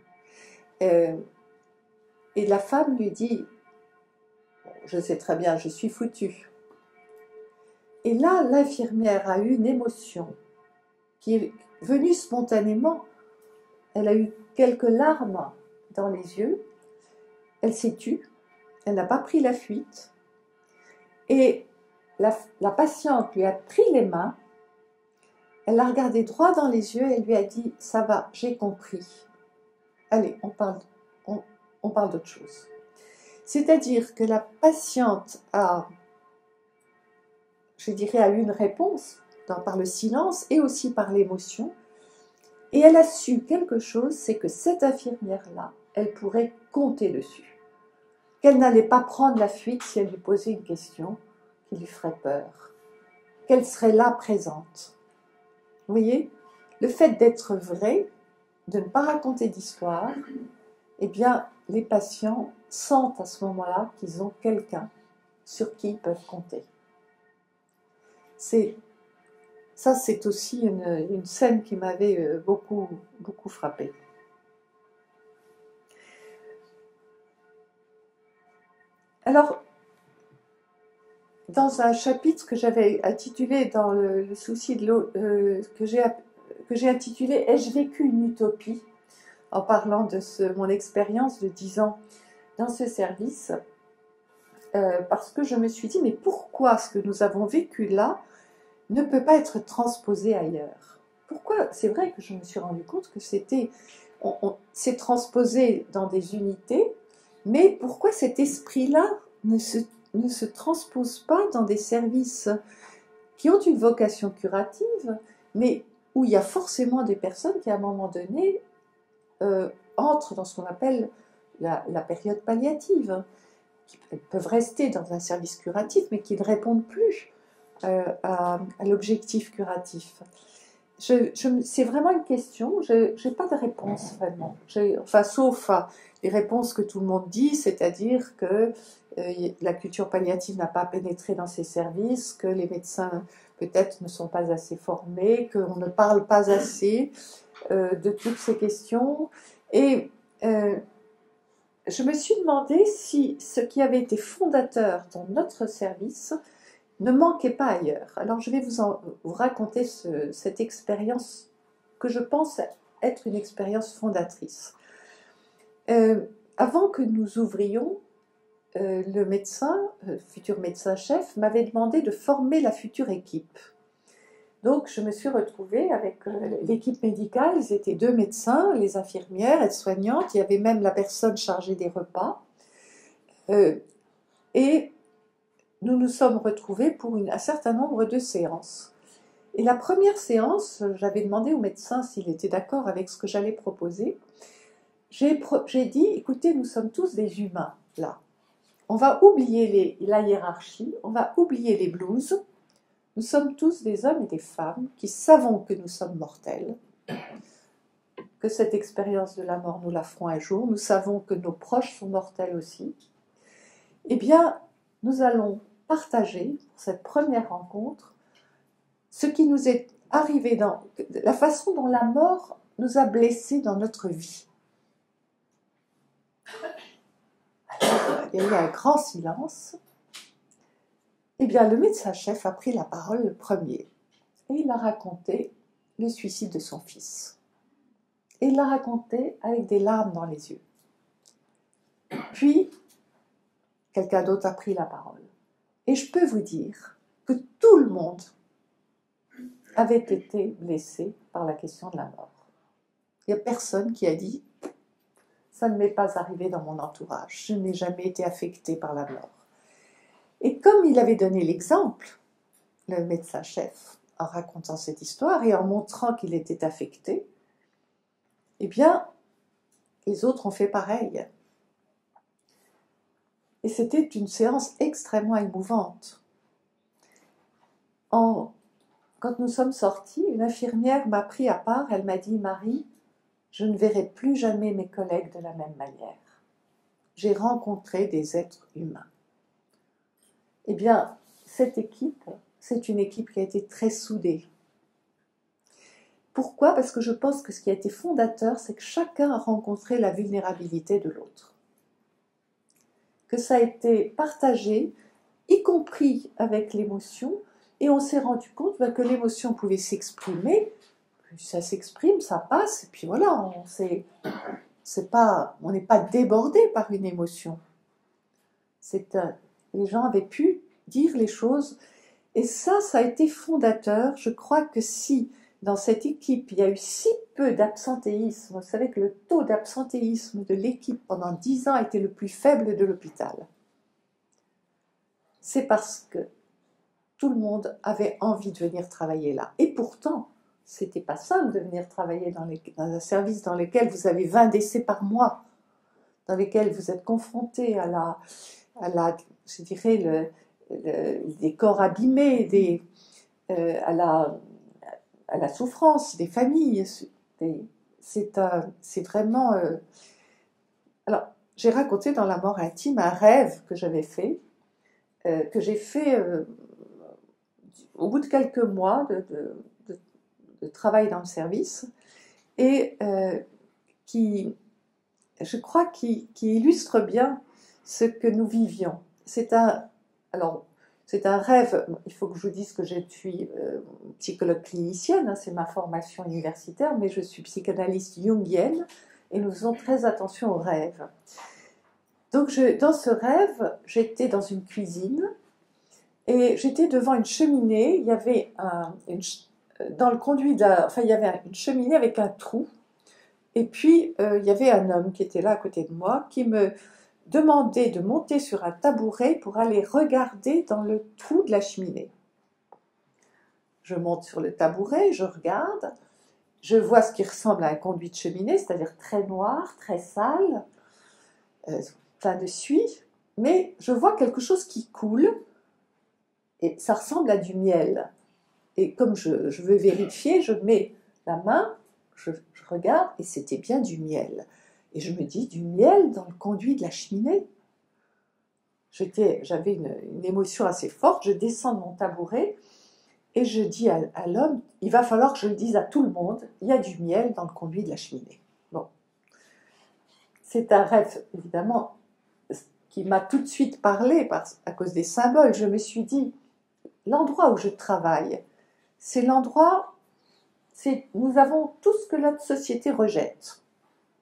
Et la femme lui dit « je sais très bien, je suis foutue ». Et là, l'infirmière a eu une émotion qui est venue spontanément. Elle a eu quelques larmes dans les yeux. Elle s'est tue. Elle n'a pas pris la fuite. Et la patiente lui a pris les mains. Elle l'a regardé droit dans les yeux et elle lui a dit « ça va, j'ai compris. Allez, on parle d'autre chose ». C'est-à-dire que la patiente a eu une réponse par le silence et aussi par l'émotion. Et elle a su quelque chose, c'est que cette infirmière-là, elle pourrait compter dessus. Qu'elle n'allait pas prendre la fuite si elle lui posait une question qui lui ferait peur. Qu'elle serait là présente. Vous voyez, le fait d'être vrai, de ne pas raconter d'histoire, eh bien, les patients sentent à ce moment-là qu'ils ont quelqu'un sur qui ils peuvent compter. Ça, c'est aussi une scène qui m'avait beaucoup frappée. Alors, dans un chapitre que j'avais intitulé dans le souci de l'eau, que j'ai intitulé « Ai-je vécu une utopie ?» en parlant de mon expérience de 10 ans dans ce service, parce que je me suis dit, mais pourquoi ce que nous avons vécu là ne peut pas être transposé ailleurs? Pourquoi? C'est vrai que je me suis rendu compte que c'est transposé dans des unités, mais pourquoi cet esprit-là ne se transpose pas dans des services qui ont une vocation curative, mais où il y a forcément des personnes qui, à un moment donné, entrent dans ce qu'on appelle la période palliative, qui peuvent rester dans un service curatif, mais qui ne répondent plus à l'objectif curatif. C'est vraiment une question, je n'ai pas de réponse vraiment, sauf les réponses que tout le monde dit, c'est-à-dire que la culture palliative n'a pas pénétré dans ces services, que les médecins peut-être ne sont pas assez formés, qu'on ne parle pas assez de toutes ces questions. Et je me suis demandé si ce qui avait été fondateur dans notre service ne manquait pas ailleurs. Alors je vais vous raconter cette expérience que je pense être une expérience fondatrice. avant que nous ouvrions, le médecin, futur médecin-chef, m'avait demandé de former la future équipe. Donc, je me suis retrouvée avec l'équipe médicale. Ils étaient 2 médecins, les infirmières, aides-soignantes. Il y avait même la personne chargée des repas. Et nous nous sommes retrouvés pour un certain nombre de séances. Et la première séance, j'avais demandé au médecin s'il était d'accord avec ce que j'allais proposer. J'ai dit, écoutez, nous sommes tous des humains, là. On va oublier la hiérarchie, on va oublier les blues. Nous sommes tous des hommes et des femmes qui savons que nous sommes mortels, que cette expérience de la mort, nous la ferons un jour. Nous savons que nos proches sont mortels aussi. Eh bien, nous allons partager, pour cette première rencontre, ce qui nous est arrivé dans la façon dont la mort nous a blessés dans notre vie. Alors, il y a eu un grand silence. Eh bien, le médecin-chef a pris la parole le premier. Et il a raconté le suicide de son fils. Et il l'a raconté avec des larmes dans les yeux. Puis, quelqu'un d'autre a pris la parole. Et je peux vous dire que tout le monde avait été blessé par la question de la mort. Il n'y a personne qui a dit « ça ne m'est pas arrivé dans mon entourage, je n'ai jamais été affecté par la mort ». Et comme il avait donné l'exemple, le médecin-chef, en racontant cette histoire et en montrant qu'il était affecté, eh bien, les autres ont fait pareil. Et c'était une séance extrêmement émouvante. Quand nous sommes sortis, une infirmière m'a pris à part, elle m'a dit « Marie, je ne verrai plus jamais mes collègues de la même manière. J'ai rencontré des êtres humains. » Eh bien, cette équipe, c'est une équipe qui a été très soudée. Pourquoi ? Parce que je pense que ce qui a été fondateur, c'est que chacun a rencontré la vulnérabilité de l'autre. Que ça a été partagé, y compris avec l'émotion, et on s'est rendu compte que l'émotion pouvait s'exprimer, plus ça s'exprime, ça passe, et puis voilà, on n'est pas débordé par une émotion. Les gens avaient pu dire les choses, et ça a été fondateur. Je crois que si dans cette équipe il y a eu si peu d'absentéisme, vous savez que le taux d'absentéisme de l'équipe pendant 10 ans était le plus faible de l'hôpital, c'est parce que tout le monde avait envie de venir travailler là. Et pourtant, c'était pas simple de venir travailler dans un service dans lequel vous avez 20 décès par mois, dans lequel vous êtes confronté à la je dirais, des corps abîmés, à la souffrance des familles. C'est vraiment... Alors, j'ai raconté dans La mort intime un rêve que j'avais fait, que j'ai fait au bout de quelques mois de travail dans le service, et je crois qui illustre bien ce que nous vivions. C'est un rêve. Il faut que je vous dise que je suis psychologue clinicienne, hein, c'est ma formation universitaire, mais je suis psychanalyste jungienne, et nous faisons très attention aux rêves. Donc, dans ce rêve, j'étais dans une cuisine, et j'étais devant une cheminée. Il y avait dans le conduit il y avait une cheminée avec un trou, et puis il y avait un homme qui était là à côté de moi, qui me demandait de monter sur un tabouret pour aller regarder dans le trou de la cheminée. Je monte sur le tabouret, je regarde, je vois ce qui ressemble à un conduit de cheminée, c'est-à-dire très noir, très sale, plein de suie, mais je vois quelque chose qui coule, et ça ressemble à du miel. Et comme je veux vérifier, je mets la main, je regarde, et c'était bien du miel. Et je me dis, du miel dans le conduit de la cheminée. J'avais une émotion assez forte, je descends de mon tabouret, et je dis à l'homme, il va falloir que je le dise à tout le monde, il y a du miel dans le conduit de la cheminée. Bon. C'est un rêve, évidemment, qui m'a tout de suite parlé à cause des symboles. Je me suis dit, l'endroit où je travaille, c'est l'endroit, nous avons tout ce que notre société rejette.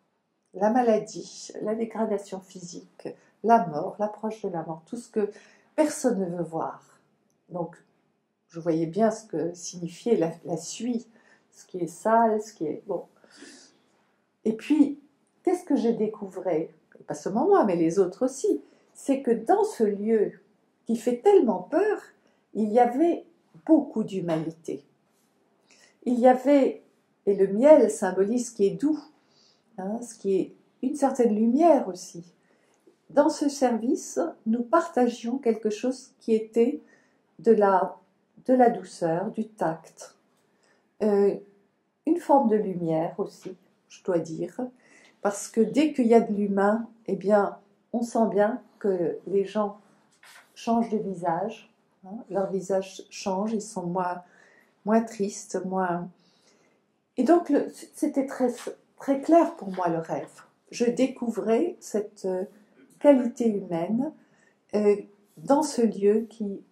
la maladie, la dégradation physique, la mort, l'approche de la mort, tout ce que personne ne veut voir. Donc, je voyais bien ce que signifiait la suie, ce qui est sale, ce qui est bon. Et puis, qu'est-ce que j'ai découvert, et pas seulement moi, mais les autres aussi, c'est que dans ce lieu qui fait tellement peur, il y avait beaucoup d'humanité. Il y avait, et le miel symbolise ce qui est doux, ce qui est une certaine lumière aussi. Dans ce service, nous partagions quelque chose qui était de la douceur, du tact, une forme de lumière aussi, je dois dire, parce que dès qu'il y a de l'humain, eh bien, on sent bien que les gens changent de visage, leur visage change, ils sont moins tristes, moins... Et donc, c'était très, très clair pour moi le rêve. Je découvrais cette qualité humaine dans ce lieu qui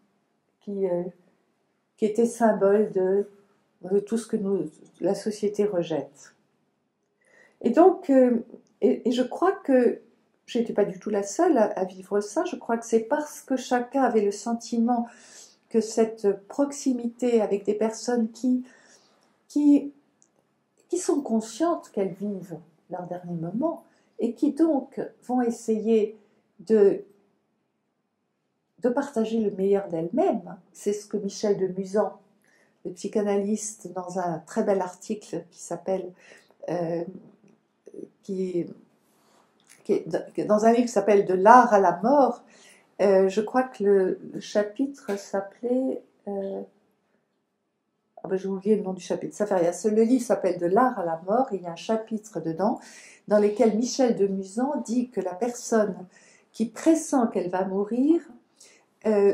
était symbole de tout ce que la société rejette. Et donc, et je crois que je n'étais pas du tout la seule à vivre ça, je crois que c'est parce que chacun avait le sentiment que cette proximité avec des personnes qui sont conscientes qu'elles vivent leur dernier moment et qui donc vont essayer de partager le meilleur d'elles-mêmes. C'est ce que Michel de Musan, le psychanalyste, dans un très bel article qui s'appelle dans un livre qui s'appelle De l'art à la mort, je crois que le chapitre s'appelait j'ai oublié le nom du chapitre, ça fait rien. Le livre s'appelle De l'art à la mort, et il y a un chapitre dedans dans lequel Michel de Musan dit que la personne qui pressent qu'elle va mourir a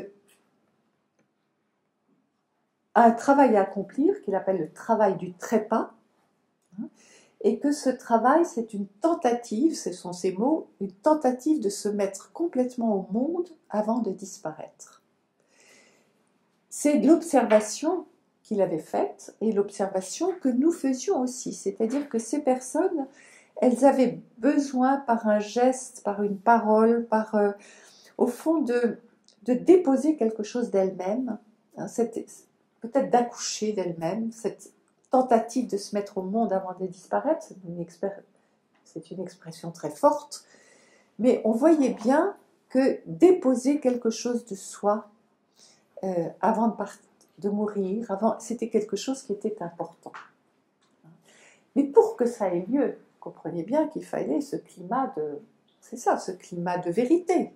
un travail à accomplir qu'il appelle le travail du trépas, et que ce travail, c'est une tentative, ce sont ces mots, une tentative de se mettre complètement au monde avant de disparaître. C'est l'observation qu'il avait faite et l'observation que nous faisions aussi, c'est-à-dire que ces personnes, elles avaient besoin par un geste, par une parole, au fond de déposer quelque chose d'elles-mêmes, peut-être d'accoucher d'elles-mêmes, cette tentative de se mettre au monde avant de disparaître, c'est une expression très forte, mais on voyait bien que déposer quelque chose de soi avant de mourir, c'était quelque chose qui était important. Mais pour que ça ait lieu, vous comprenez bien qu'il fallait ce climat ce climat de vérité.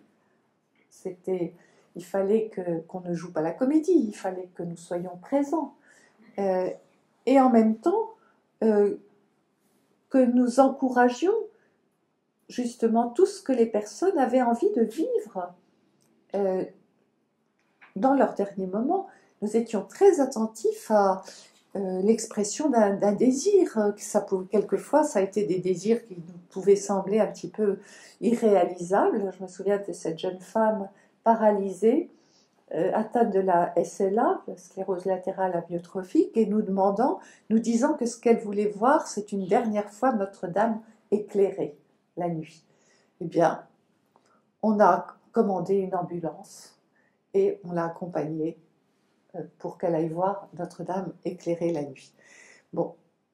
Il fallait qu'on ne joue pas la comédie, il fallait que nous soyons présents. Et en même temps, que nous encouragions justement tout ce que les personnes avaient envie de vivre dans leur dernier moment. Nous étions très attentifs à l'expression d'un désir. Quelquefois, ça a été des désirs qui nous pouvaient sembler un petit peu irréalisables. Je me souviens de cette jeune femme paralysée, atteinte de la SLA, la sclérose latérale amyotrophique, et nous disant que ce qu'elle voulait voir, c'est une dernière fois Notre-Dame éclairée la nuit. Eh bien, on a commandé une ambulance et on l'a accompagnée pour qu'elle aille voir Notre-Dame éclairée la nuit. Bon,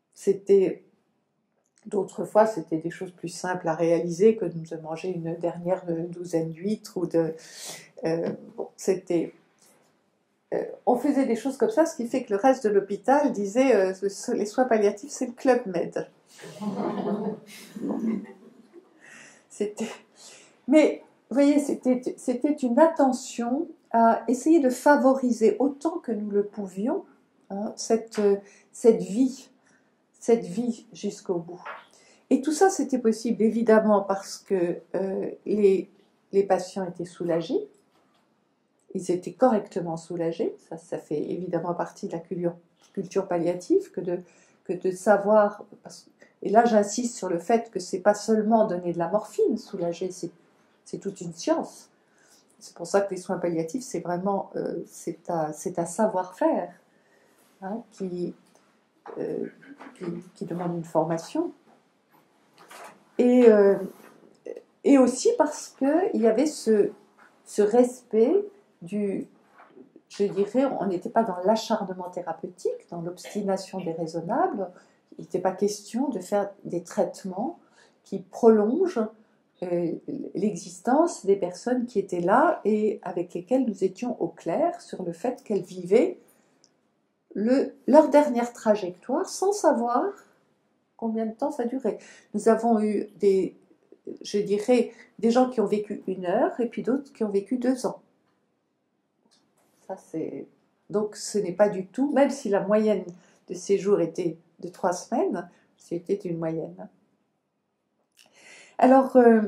d'autres fois, c'était des choses plus simples à réaliser que de manger une dernière douzaine d'huîtres ou on faisait des choses comme ça, ce qui fait que le reste de l'hôpital disait les soins palliatifs, c'est le Club Med. Mais, vous voyez, c'était une attention à essayer de favoriser autant que nous le pouvions cette vie jusqu'au bout. Et tout ça, c'était possible évidemment parce que les patients étaient soulagés. Ils étaient correctement soulagés. Ça fait évidemment partie de la culture palliative que de savoir. Et là, j'insiste sur le fait que c'est pas seulement donner de la morphine, soulager, c'est toute une science. C'est pour ça que les soins palliatifs, c'est vraiment c'est un savoir-faire qui demande une formation. Et, euh, et aussi parce qu'il y avait ce respect du, je dirais, on n'était pas dans l'acharnement thérapeutique, dans l'obstination déraisonnable. Il n'était pas question de faire des traitements qui prolongent l'existence des personnes qui étaient là et avec lesquelles nous étions au clair sur le fait qu'elles vivaient leur dernière trajectoire sans savoir combien de temps ça durait. Nous avons eu je dirais, des gens qui ont vécu 1 heure et puis d'autres qui ont vécu 2 ans. Ça, donc ce n'est pas du tout, même si la moyenne de séjour était de 3 semaines, c'était une moyenne. Alors,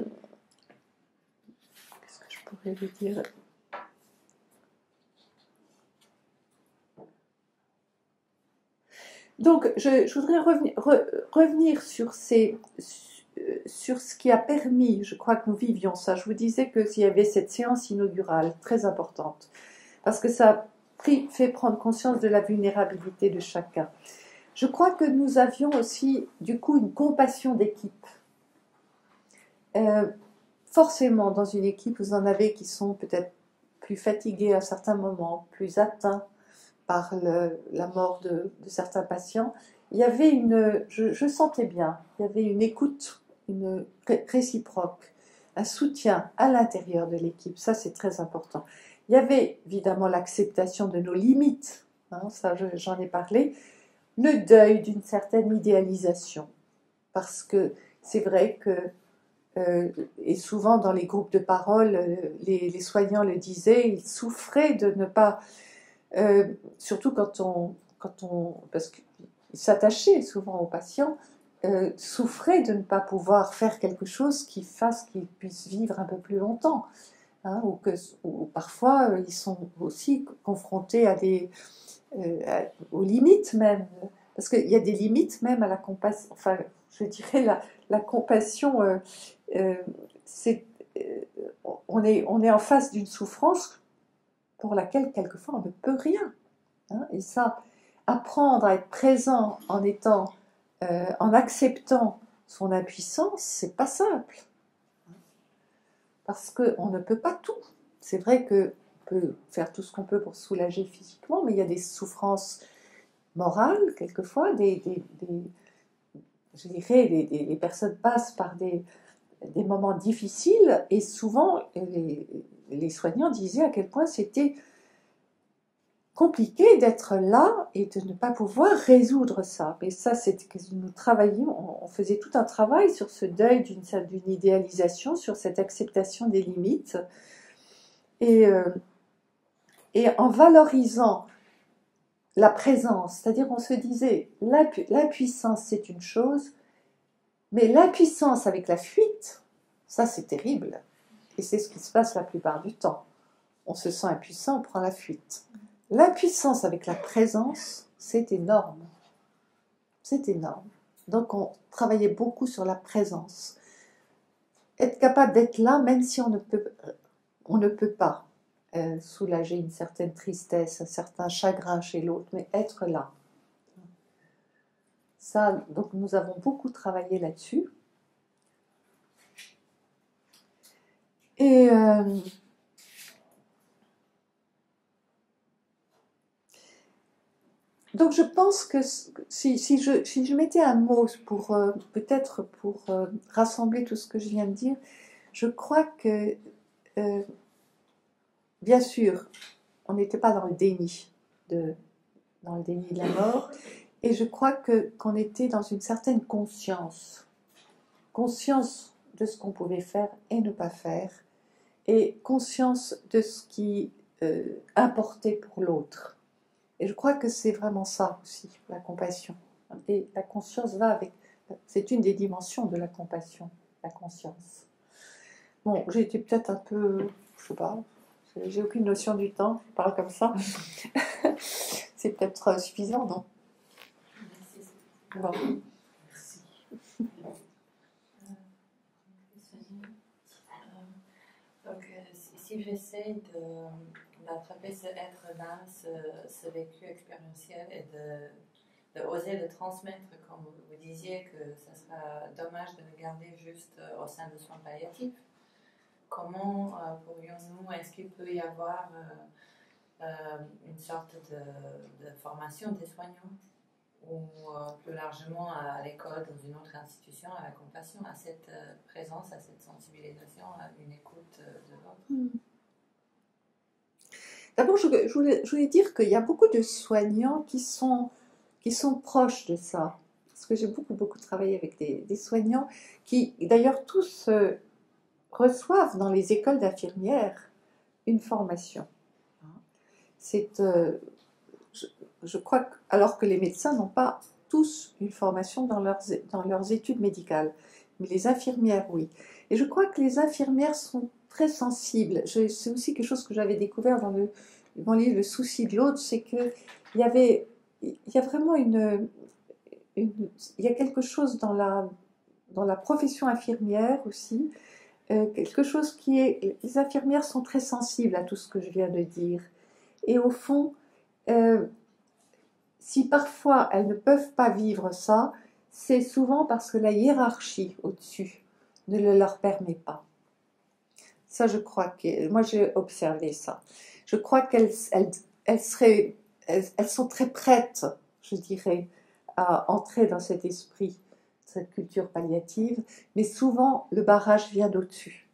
qu'est-ce que je pourrais vous dire ? Donc, je voudrais revenir sur ce qui a permis, je crois que nous vivions ça. Je vous disais qu'il y avait cette séance inaugurale très importante, parce que ça a fait prendre conscience de la vulnérabilité de chacun. Je crois que nous avions aussi, du coup, une compassion d'équipe. Forcément, dans une équipe, vous en avez qui sont peut-être plus fatigués à certains moments, plus atteints par la mort de certains patients. Il y avait je sentais bien, il y avait une écoute, une réciproque, un soutien à l'intérieur de l'équipe. Ça, c'est très important. Il y avait évidemment l'acceptation de nos limites, hein, ça j'en ai parlé, le deuil d'une certaine idéalisation, parce que c'est vrai que, et souvent dans les groupes de parole, les soignants le disaient, ils souffraient de ne pas, surtout parce qu'ils s'attachaient souvent aux patients, souffraient de ne pas pouvoir faire quelque chose qui fasse qu'ils puissent vivre un peu plus longtemps. Hein, ou parfois ils sont aussi confrontés aux limites même, parce qu'il y a des limites même à la compassion, enfin je dirais la compassion, on est en face d'une souffrance pour laquelle quelquefois on ne peut rien, hein, et ça, apprendre à être présent en acceptant son impuissance, c'est pas simple. Parce qu'on ne peut pas tout. C'est vrai qu'on peut faire tout ce qu'on peut pour soulager physiquement, mais il y a des souffrances morales, quelquefois. Je dirais, les personnes passent par des moments difficiles, et souvent, les soignants disaient à quel point c'était compliqué d'être là et de ne pas pouvoir résoudre ça. Mais ça, c'est que nous travaillions, on faisait tout un travail sur ce deuil d'une idéalisation, sur cette acceptation des limites, et en valorisant la présence, c'est-à-dire on se disait, la puissance c'est une chose, mais l'impuissance avec la fuite, ça c'est terrible, et c'est ce qui se passe la plupart du temps. On se sent impuissant, on prend la fuite. L'impuissance avec la présence, c'est énorme. C'est énorme. Donc on travaillait beaucoup sur la présence. Être capable d'être là, même si on ne peut pas soulager une certaine tristesse, un certain chagrin chez l'autre, mais être là. Ça, donc nous avons beaucoup travaillé là-dessus. Et donc je pense que si je mettais un mot peut-être pour rassembler tout ce que je viens de dire, je crois que bien sûr, on n'était pas dans le déni de la mort, et je crois qu'on était dans une certaine conscience de ce qu'on pouvait faire et ne pas faire, et conscience de ce qui importait pour l'autre. Et je crois que c'est vraiment ça aussi, la compassion. Et la conscience va avec. C'est une des dimensions de la compassion, la conscience. Bon, j'ai été peut-être un peu, je sais pas, j'ai aucune notion du temps, je parle comme ça. C'est peut-être suffisant, non? Merci. Bon. Merci. Donc, si j'essaie d'attraper ce être-là, ce vécu expérientiel, et oser le transmettre, comme vous disiez que ça sera dommage de le garder juste au sein de soins palliatifs. Comment pourrions-nous, est-ce qu'il peut y avoir une sorte de formation des soignants ou plus largement à l'école, dans une autre institution, à la compassion, à cette présence, à cette sensibilisation, à une écoute de l'autre? D'abord, je voulais dire qu'il y a beaucoup de soignants qui sont proches de ça. Parce que j'ai beaucoup travaillé avec des soignants qui, d'ailleurs, tous reçoivent dans les écoles d'infirmières une formation. Je crois que, alors que les médecins n'ont pas tous une formation dans leurs études médicales, mais les infirmières, oui. Et je crois que les infirmières sont très sensibles. C'est aussi quelque chose que j'avais découvert dans mon livre Le souci de l'autre, c'est qu'il y a vraiment il y a quelque chose dans la profession infirmière aussi, quelque chose qui est... Les infirmières sont très sensibles à tout ce que je viens de dire. Et au fond, si parfois elles ne peuvent pas vivre ça, c'est souvent parce que la hiérarchie au-dessus ne le leur permet pas. Ça, je crois que... Moi, j'ai observé ça. Je crois qu'elles sont très prêtes, je dirais, à entrer dans cet esprit, cette culture palliative, mais souvent, le barrage vient d'au-dessus.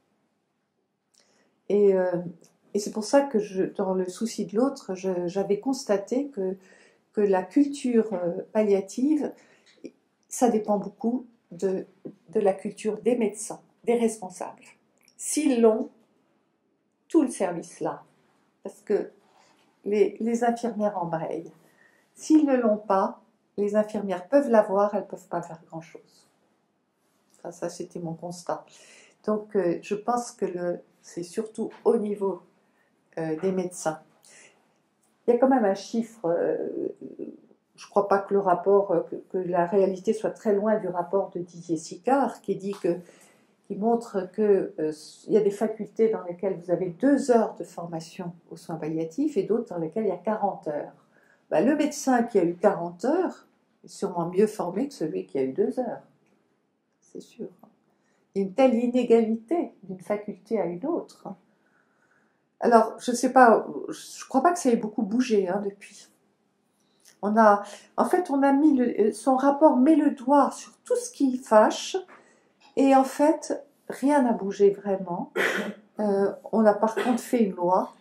Et c'est pour ça que dans le souci de l'autre, j'avais constaté que la culture palliative, ça dépend beaucoup de la culture des médecins, des responsables. S'ils l'ont, tout le service là, parce que les infirmières embrayent. S'ils ne l'ont pas, les infirmières peuvent l'avoir, elles ne peuvent pas faire grand-chose. Ça c'était mon constat. Donc, je pense que c'est surtout au niveau des médecins. Il y a quand même un chiffre, je ne crois pas que le rapport, que la réalité soit très loin du rapport de Didier Sicard, qui montre qu'il y a des facultés dans lesquelles vous avez 2 heures de formation aux soins palliatifs et d'autres dans lesquelles il y a 40 heures. Ben, le médecin qui a eu 40 heures est sûrement mieux formé que celui qui a eu 2 heures. C'est sûr. Il y a une telle inégalité d'une faculté à une autre. Alors, je ne sais pas, je ne crois pas que ça ait beaucoup bougé depuis. En fait, son rapport met le doigt sur tout ce qui fâche, et en fait, rien n'a bougé vraiment. On a par contre fait une loi.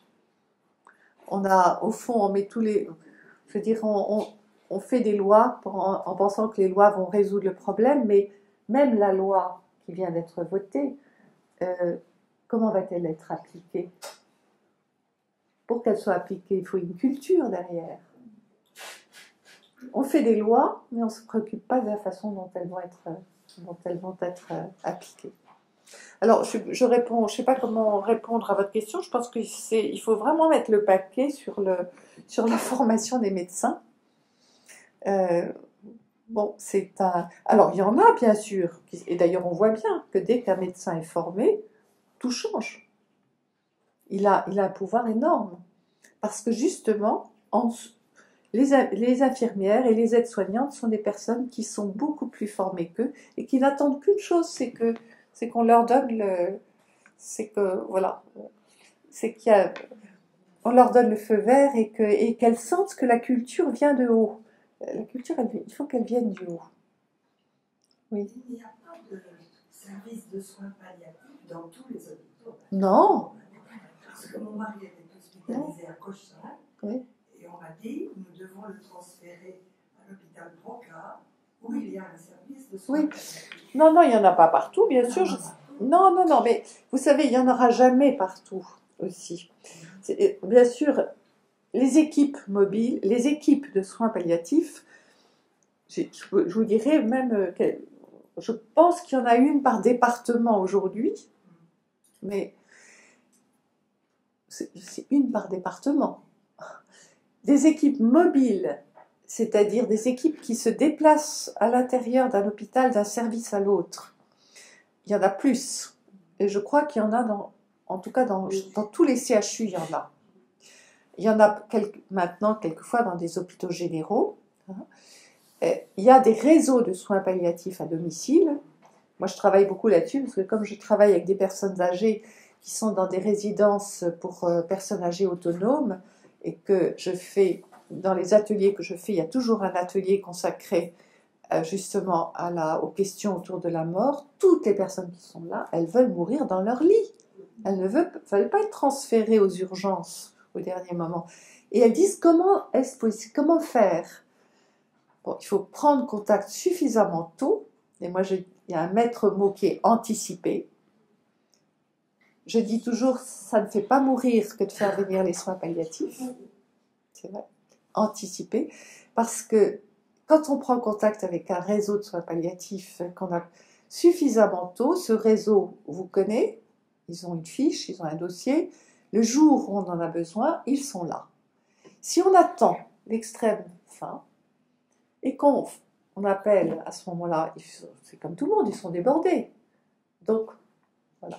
Au fond, on met je veux dire, on fait des lois en pensant que les lois vont résoudre le problème, mais même la loi qui vient d'être votée, comment va-t-elle être appliquée? Pour qu'elle soit appliquée, il faut une culture derrière. On fait des lois, mais on ne se préoccupe pas de la façon dont elles vont être appliquées. Alors, je ne sais pas comment répondre à votre question. Je pense qu'il faut vraiment mettre le paquet sur la formation des médecins. Alors, il y en a, bien sûr. Et d'ailleurs, on voit bien que dès qu'un médecin est formé, tout change. Il a un pouvoir énorme. Parce que justement, les infirmières et les aides-soignantes sont des personnes qui sont beaucoup plus formées qu'eux et qui n'attendent qu'une chose, c'est qu'on leur donne on leur donne le feu vert et qu'elles sentent que la culture vient de haut. La culture, il faut qu'elle vienne du haut. Oui. Il n'y a pas de service de soins palliatifs dans tous les hôpitaux. Non. Parce que mon mari était hospitalisé à Cochin. Oui. Et on m'a dit, nous devons le transférer à l'hôpital Brocard, où il y a un service de soins palliatifs. Non, il n'y en a pas partout, bien sûr. Non, mais vous savez, il n'y en aura jamais partout aussi. Bien sûr, les équipes mobiles, les équipes de soins palliatifs, je vous dirais même, je pense qu'il y en a une par département aujourd'hui, mais c'est une par département. Des équipes mobiles, c'est-à-dire des équipes qui se déplacent à l'intérieur d'un hôpital, d'un service à l'autre, il y en a plus. Et je crois qu'il y en a en tout cas dans tous les CHU, il y en a. Il y en a maintenant quelquefois dans des hôpitaux généraux. Il y a des réseaux de soins palliatifs à domicile. Moi, je travaille beaucoup là-dessus, parce que comme je travaille avec des personnes âgées qui sont dans des résidences pour personnes âgées autonomes, et que je fais, dans les ateliers que je fais, il y a toujours un atelier consacré justement aux questions autour de la mort. Toutes les personnes qui sont là, elles veulent mourir dans leur lit. Elles ne veulent pas être transférées aux urgences au dernier moment. Et elles disent comment est-ce possible, comment faire? Bon, il faut prendre contact suffisamment tôt. Et moi, il y a un maître mot qui est anticiper. Je dis toujours, ça ne fait pas mourir que de faire venir les soins palliatifs. C'est vrai. Anticiper. Parce que quand on prend contact avec un réseau de soins palliatifs qu'on a suffisamment tôt, ce réseau vous connaît, ils ont une fiche, ils ont un dossier. Le jour où on en a besoin, ils sont là. Si on attend l'extrême fin et qu'on appelle à ce moment-là, c'est comme tout le monde, ils sont débordés. Donc, voilà.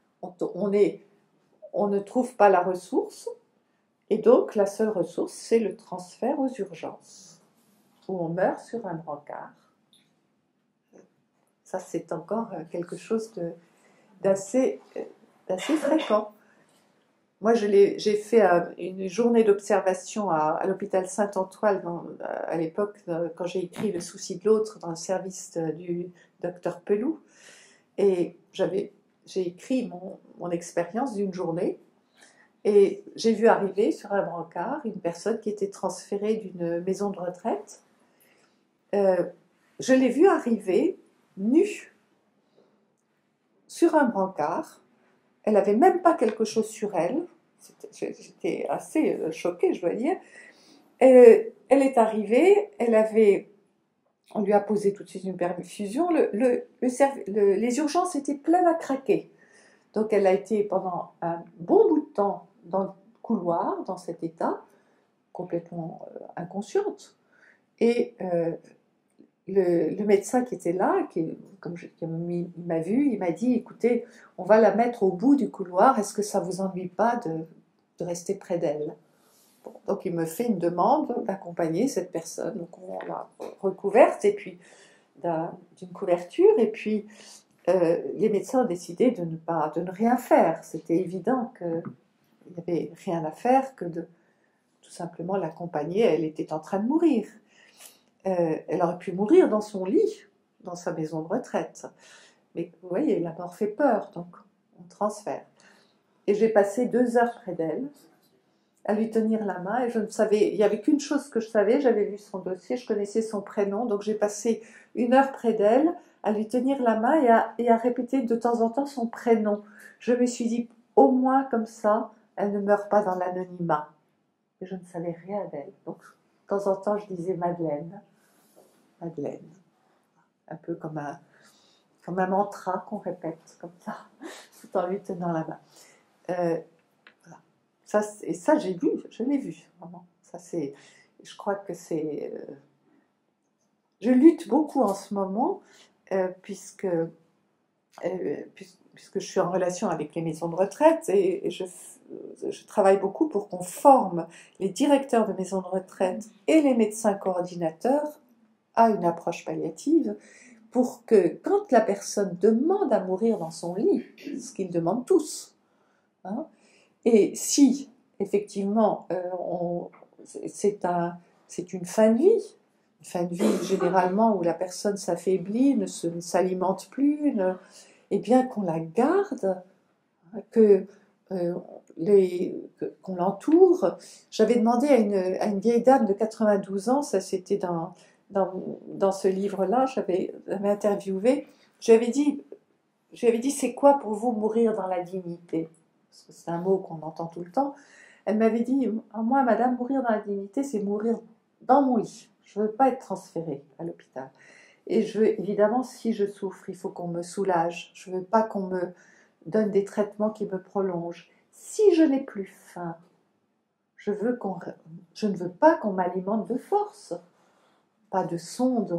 On ne trouve pas la ressource, et donc la seule ressource, c'est le transfert aux urgences, où on meurt sur un brancard. Ça, c'est encore quelque chose d'assez fréquent. Moi, j'ai fait une journée d'observation à l'hôpital Saint-Antoine à l'époque, quand j'ai écrit Le souci de l'autre dans le service du docteur Pelou. Et j'ai écrit mon expérience d'une journée. Et j'ai vu arriver sur un brancard une personne qui était transférée d'une maison de retraite. Je l'ai vue arriver nue sur un brancard. Elle n'avait même pas quelque chose sur elle. J'étais assez choquée, je dois dire. Elle est arrivée, on lui a posé tout de suite une perfusion. Les urgences étaient pleines à craquer. Donc elle a été pendant un bon bout de temps dans le couloir, dans cet état, complètement inconsciente. Et le médecin qui était là, il m'a vu, il m'a dit, écoutez, on va la mettre au bout du couloir, est-ce que ça ne vous ennuie pas de rester près d'elle? Bon, donc il me fait une demande d'accompagner cette personne, donc on l'a recouverte, et puis d'une couverture, et puis les médecins ont décidé de ne rien faire. C'était évident qu'il n'y avait rien à faire que de tout simplement l'accompagner, elle était en train de mourir. Elle aurait pu mourir dans son lit, dans sa maison de retraite. Mais vous voyez, la mort fait peur, donc on transfère. Et j'ai passé 2 heures près d'elle, à lui tenir la main, et je ne savais, il n'y avait qu'une chose que je savais, j'avais vu son dossier, je connaissais son prénom, donc j'ai passé 1 heure près d'elle, à lui tenir la main et à répéter de temps en temps son prénom. Je me suis dit, au moins comme ça, elle ne meurt pas dans l'anonymat. Et je ne savais rien d'elle. Donc, de temps en temps, je disais Madeleine. Madeleine. Un peu comme un mantra qu'on répète, comme ça, tout en lui tenant la main. Voilà. Ça, je l'ai vu, vraiment. Je crois que c'est... je lutte beaucoup en ce moment, puisque je suis en relation avec les maisons de retraite, et je travaille beaucoup pour qu'on forme les directeurs de maisons de retraite et les médecins coordinateurs à une approche palliative, pour que quand la personne demande à mourir dans son lit, ce qu'ils demandent tous, hein, et si effectivement c'est une fin de vie généralement où la personne s'affaiblit, ne s'alimente plus, et bien qu'on la garde, qu'on l'entoure. J'avais demandé à une vieille dame de 92 ans, ça c'était dans ce livre-là, j'avais interviewé, j'avais dit c'est quoi pour vous mourir dans la dignité? Parce que c'est un mot qu'on entend tout le temps. Elle m'avait dit, moi madame, mourir dans la dignité, c'est mourir dans mon lit. Je ne veux pas être transférée à l'hôpital. Et évidemment, si je souffre, il faut qu'on me soulage. Je ne veux pas qu'on me donne des traitements qui me prolongent. Si je n'ai plus faim, je ne veux pas qu'on m'alimente de force. Pas de sonde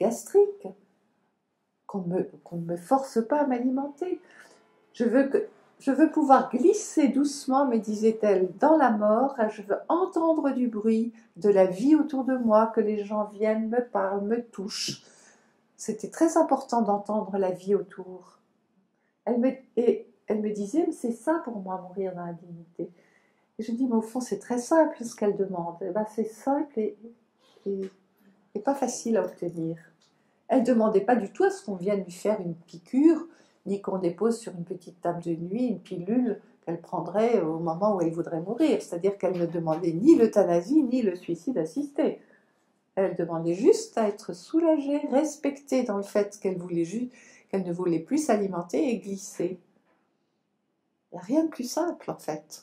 gastrique. Qu'on ne me force pas à m'alimenter. Je veux que je veux pouvoir glisser doucement, me disait-elle, dans la mort. Je veux entendre du bruit, de la vie autour de moi, que les gens viennent, me parlent, me touchent. C'était très important d'entendre la vie autour. Elle me disait, mais c'est ça pour moi, mourir dans la dignité. Et je dis, mais au fond, c'est très simple ce qu'elle demande. Eh ben, c'est simple et pas facile à obtenir. Elle ne demandait pas du tout à ce qu'on vienne lui faire une piqûre, ni qu'on dépose sur une petite table de nuit une pilule qu'elle prendrait au moment où elle voudrait mourir. C'est-à-dire qu'elle ne demandait ni l'euthanasie, ni le suicide assisté. Elle demandait juste à être soulagée, respectée dans le fait qu'elle ne voulait plus s'alimenter et glisser. Il n'y a rien de plus simple, en fait.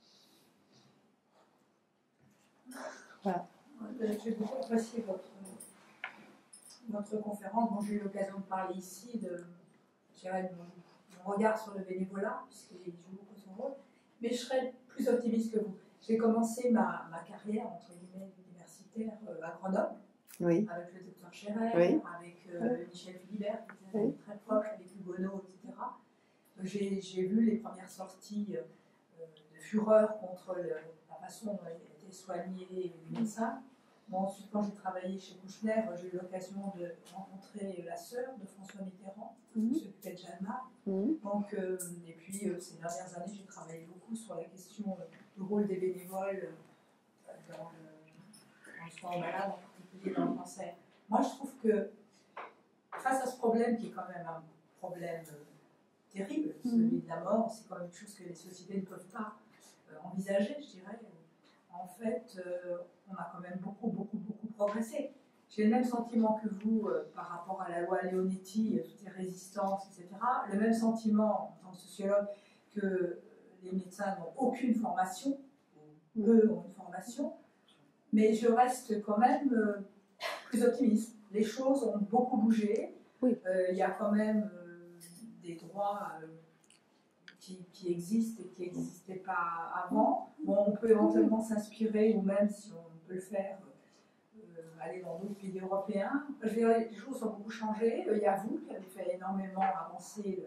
Voilà. J'ai beaucoup apprécié votre conférence. Bon, j'ai eu l'occasion de parler ici de mon regard sur le bénévolat, puisqu'il joue beaucoup son rôle. Mais je serais plus optimiste que vous. J'ai commencé ma carrière, entre guillemets, universitaire à Grenoble, Oui. avec le docteur Scherer, Oui. avec Michel Philibert, qui était très proche, avec Hugono, etc. J'ai vu les premières sorties de fureur contre la façon dont étaient soignés les médecins. Bon, ensuite, quand j'ai travaillé chez Kouchner, j'ai eu l'occasion de rencontrer la sœur de François Mitterrand, qui s'occupait de Jeanne d'Arc. Donc, et puis, ces dernières années, j'ai travaillé beaucoup sur la question du rôle des bénévoles dans le soin aux malades, en particulier dans le cancer. Moi, je trouve que face à ce problème, qui est quand même un problème terrible, celui de la mort, c'est quand même quelque chose que les sociétés ne peuvent pas envisager, je dirais. En fait, on a quand même beaucoup progressé. J'ai le même sentiment que vous par rapport à la loi Leonetti, toutes les résistances, etc. Le même sentiment en tant que sociologue que les médecins n'ont aucune formation, eux ont une formation, mais je reste quand même plus optimiste. Les choses ont beaucoup bougé. Il y a quand même des droits qui existent et qui n'existaient pas avant. Bon, on peut éventuellement s'inspirer, ou même si on peut le faire, aller dans d'autres pays européens. Je dirais, les choses ont beaucoup changé. Il y a vous qui avez fait énormément avancer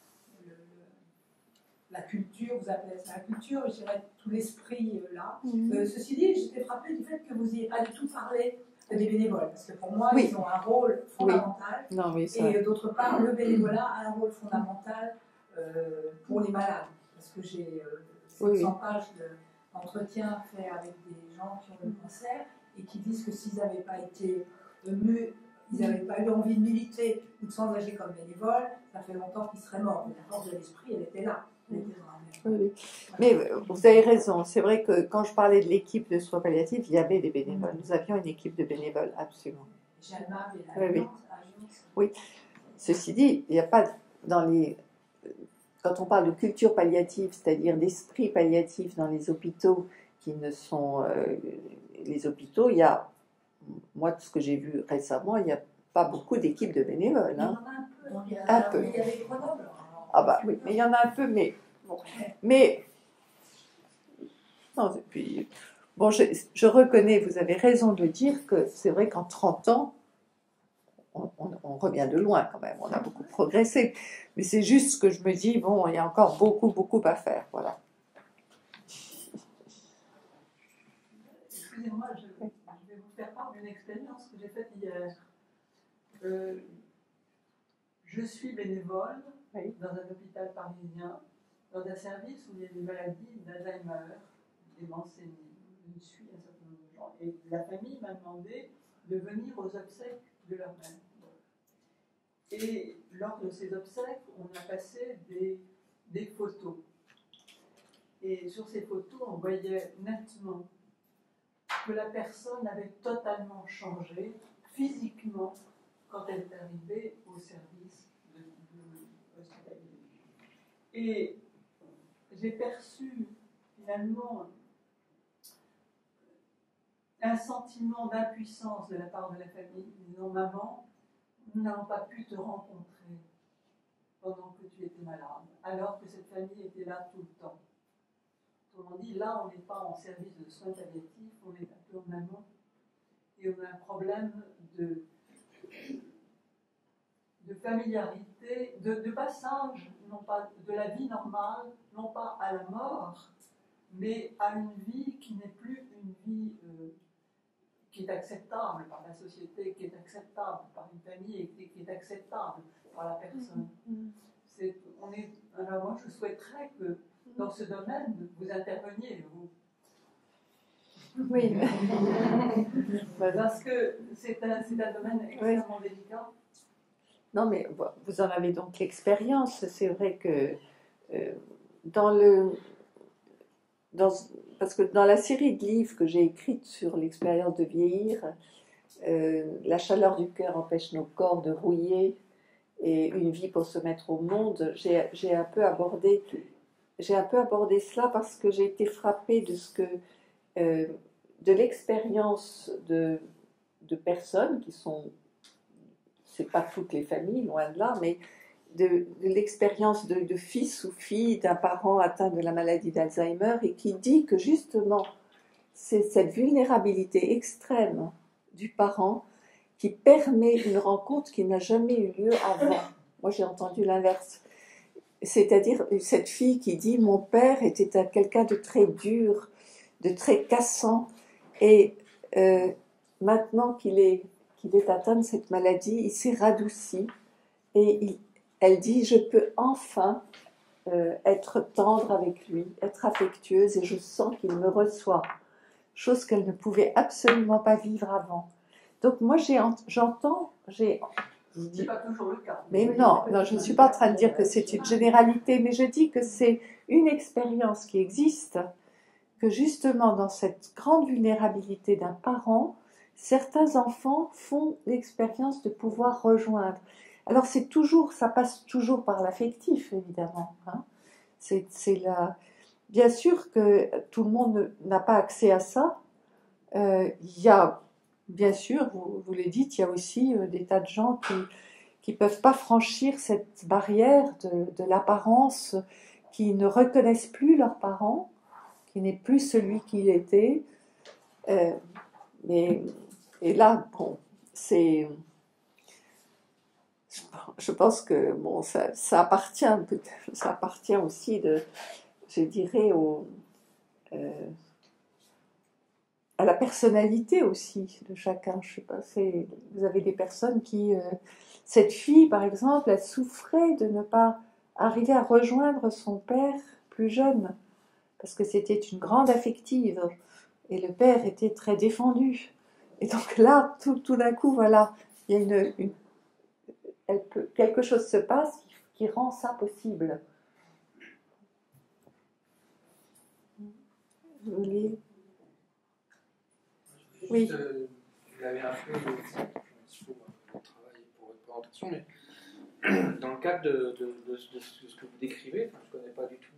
la culture, vous appelez ça la culture, je dirais tout l'esprit là. Ceci dit, j'étais frappée du fait que vous n'ayez pas du tout parlé des bénévoles, parce que pour moi, ils ont un rôle fondamental. Non, et d'autre part, le bénévolat a un rôle fondamental pour les malades, parce que j'ai 700 pages d'entretien fait avec des gens qui ont le cancer et qui disent que s'ils n'avaient pas été ils n'avaient pas eu envie de militer ou de s'engager comme bénévoles, ça fait longtemps qu'ils seraient morts. Mais la force de l'esprit, elle était là. Oui. Mais vous avez raison, c'est vrai que quand je parlais de l'équipe de soins palliatifs, il y avait des bénévoles. Nous avions une équipe de bénévoles, absolument. Oui. Ceci dit, il n'y a pas quand on parle de culture palliative, c'est-à-dire d'esprit palliatif dans les hôpitaux qui ne sont les hôpitaux, il y a, moi de ce que j'ai vu récemment, il n'y a pas beaucoup d'équipes de bénévoles. Hein. Il y en a un peu. Il y a des Grenoble. Ah bah oui, mais il y en a un peu, mais bon. Mais non, et puis bon, je reconnais, vous avez raison de dire que c'est vrai qu'en 30 ans, on revient de loin quand même, on a beaucoup progressé. Mais c'est juste que je me dis, bon, il y a encore beaucoup à faire, voilà. Excusez-moi, je vais vous faire part d'une expérience que j'ai faite hier. Je suis bénévole dans un hôpital parisien, dans un service où il y a des maladies d'Alzheimer, démence sénile. Je suis un certain nombre de gens. Et la famille m'a demandé de venir aux obsèques de leur mère. Et lors de ces obsèques, on a passé des photos. Et sur ces photos, on voyait nettement que la personne avait totalement changé physiquement quand elle est arrivée au service de hospitalier. Et j'ai perçu finalement un sentiment d'impuissance de la part de la famille, disant maman, nous n'avons pas pu te rencontrer pendant que tu étais malade, alors que cette famille était là tout le temps. Autrement dit, là, on n'est pas en service de soins palliatifs, on est un peu en amont, et on a un problème de de familiarité, de passage, non pas de la vie normale, non pas à la mort, mais à une vie qui n'est plus une vie qui est acceptable par la société, qui est acceptable par une famille et qui est acceptable par la personne. Alors moi, je souhaiterais que dans ce domaine, vous interveniez, vous. Oui. Parce que c'est un domaine extrêmement délicat. Non, mais vous en avez donc l'expérience. C'est vrai que parce que dans la série de livres que j'ai écrite sur l'expérience de vieillir, La chaleur du cœur empêche nos corps de rouiller et Une vie pour se mettre au monde, j'ai un peu abordé cela parce que j'ai été frappée de l'expérience de personnes qui sont, c'est pas toutes les familles, loin de là, mais de l'expérience de fils ou fille d'un parent atteint de la maladie d'Alzheimer et qui dit que justement c'est cette vulnérabilité extrême du parent qui permet une rencontre qui n'a jamais eu lieu avant. Moi j'ai entendu l'inverse, c'est-à-dire cette fille qui dit mon père était quelqu'un de très dur, de très cassant, et maintenant qu'il est atteint de cette maladie, il s'est radouci et elle dit je peux enfin être tendre avec lui, être affectueuse et je sens qu'il me reçoit, chose qu'elle ne pouvait absolument pas vivre avant. Donc moi j'entends, C'est pas toujours le cas. mais non, je ne suis pas en train de dire que c'est une généralité, mais je dis que c'est une expérience qui existe, que justement dans cette grande vulnérabilité d'un parent, certains enfants font l'expérience de pouvoir rejoindre. Alors ça passe toujours par l'affectif, évidemment. Hein. Bien sûr que tout le monde n'a pas accès à ça. Il y a, bien sûr, vous le dites, il y a aussi des tas de gens qui ne peuvent pas franchir cette barrière de l'apparence, qui ne reconnaissent plus leurs parents, qui n'est plus celui qu'il était. Et là, bon, je pense que bon, ça appartient aussi je dirais, à la personnalité aussi de chacun. Je sais pas, vous avez des personnes qui, cette fille par exemple, elle souffrait de ne pas arriver à rejoindre son père plus jeune, parce que c'était une grande affective, et le père était très défendu. Et donc là, tout d'un coup, voilà, il y a quelque chose se passe qui rend ça possible. Vous voulez... Oui. Vous l'avez un peu, il faut travailler pour répondre à attention, mais dans le cadre de ce que vous décrivez, je ne connais pas du tout,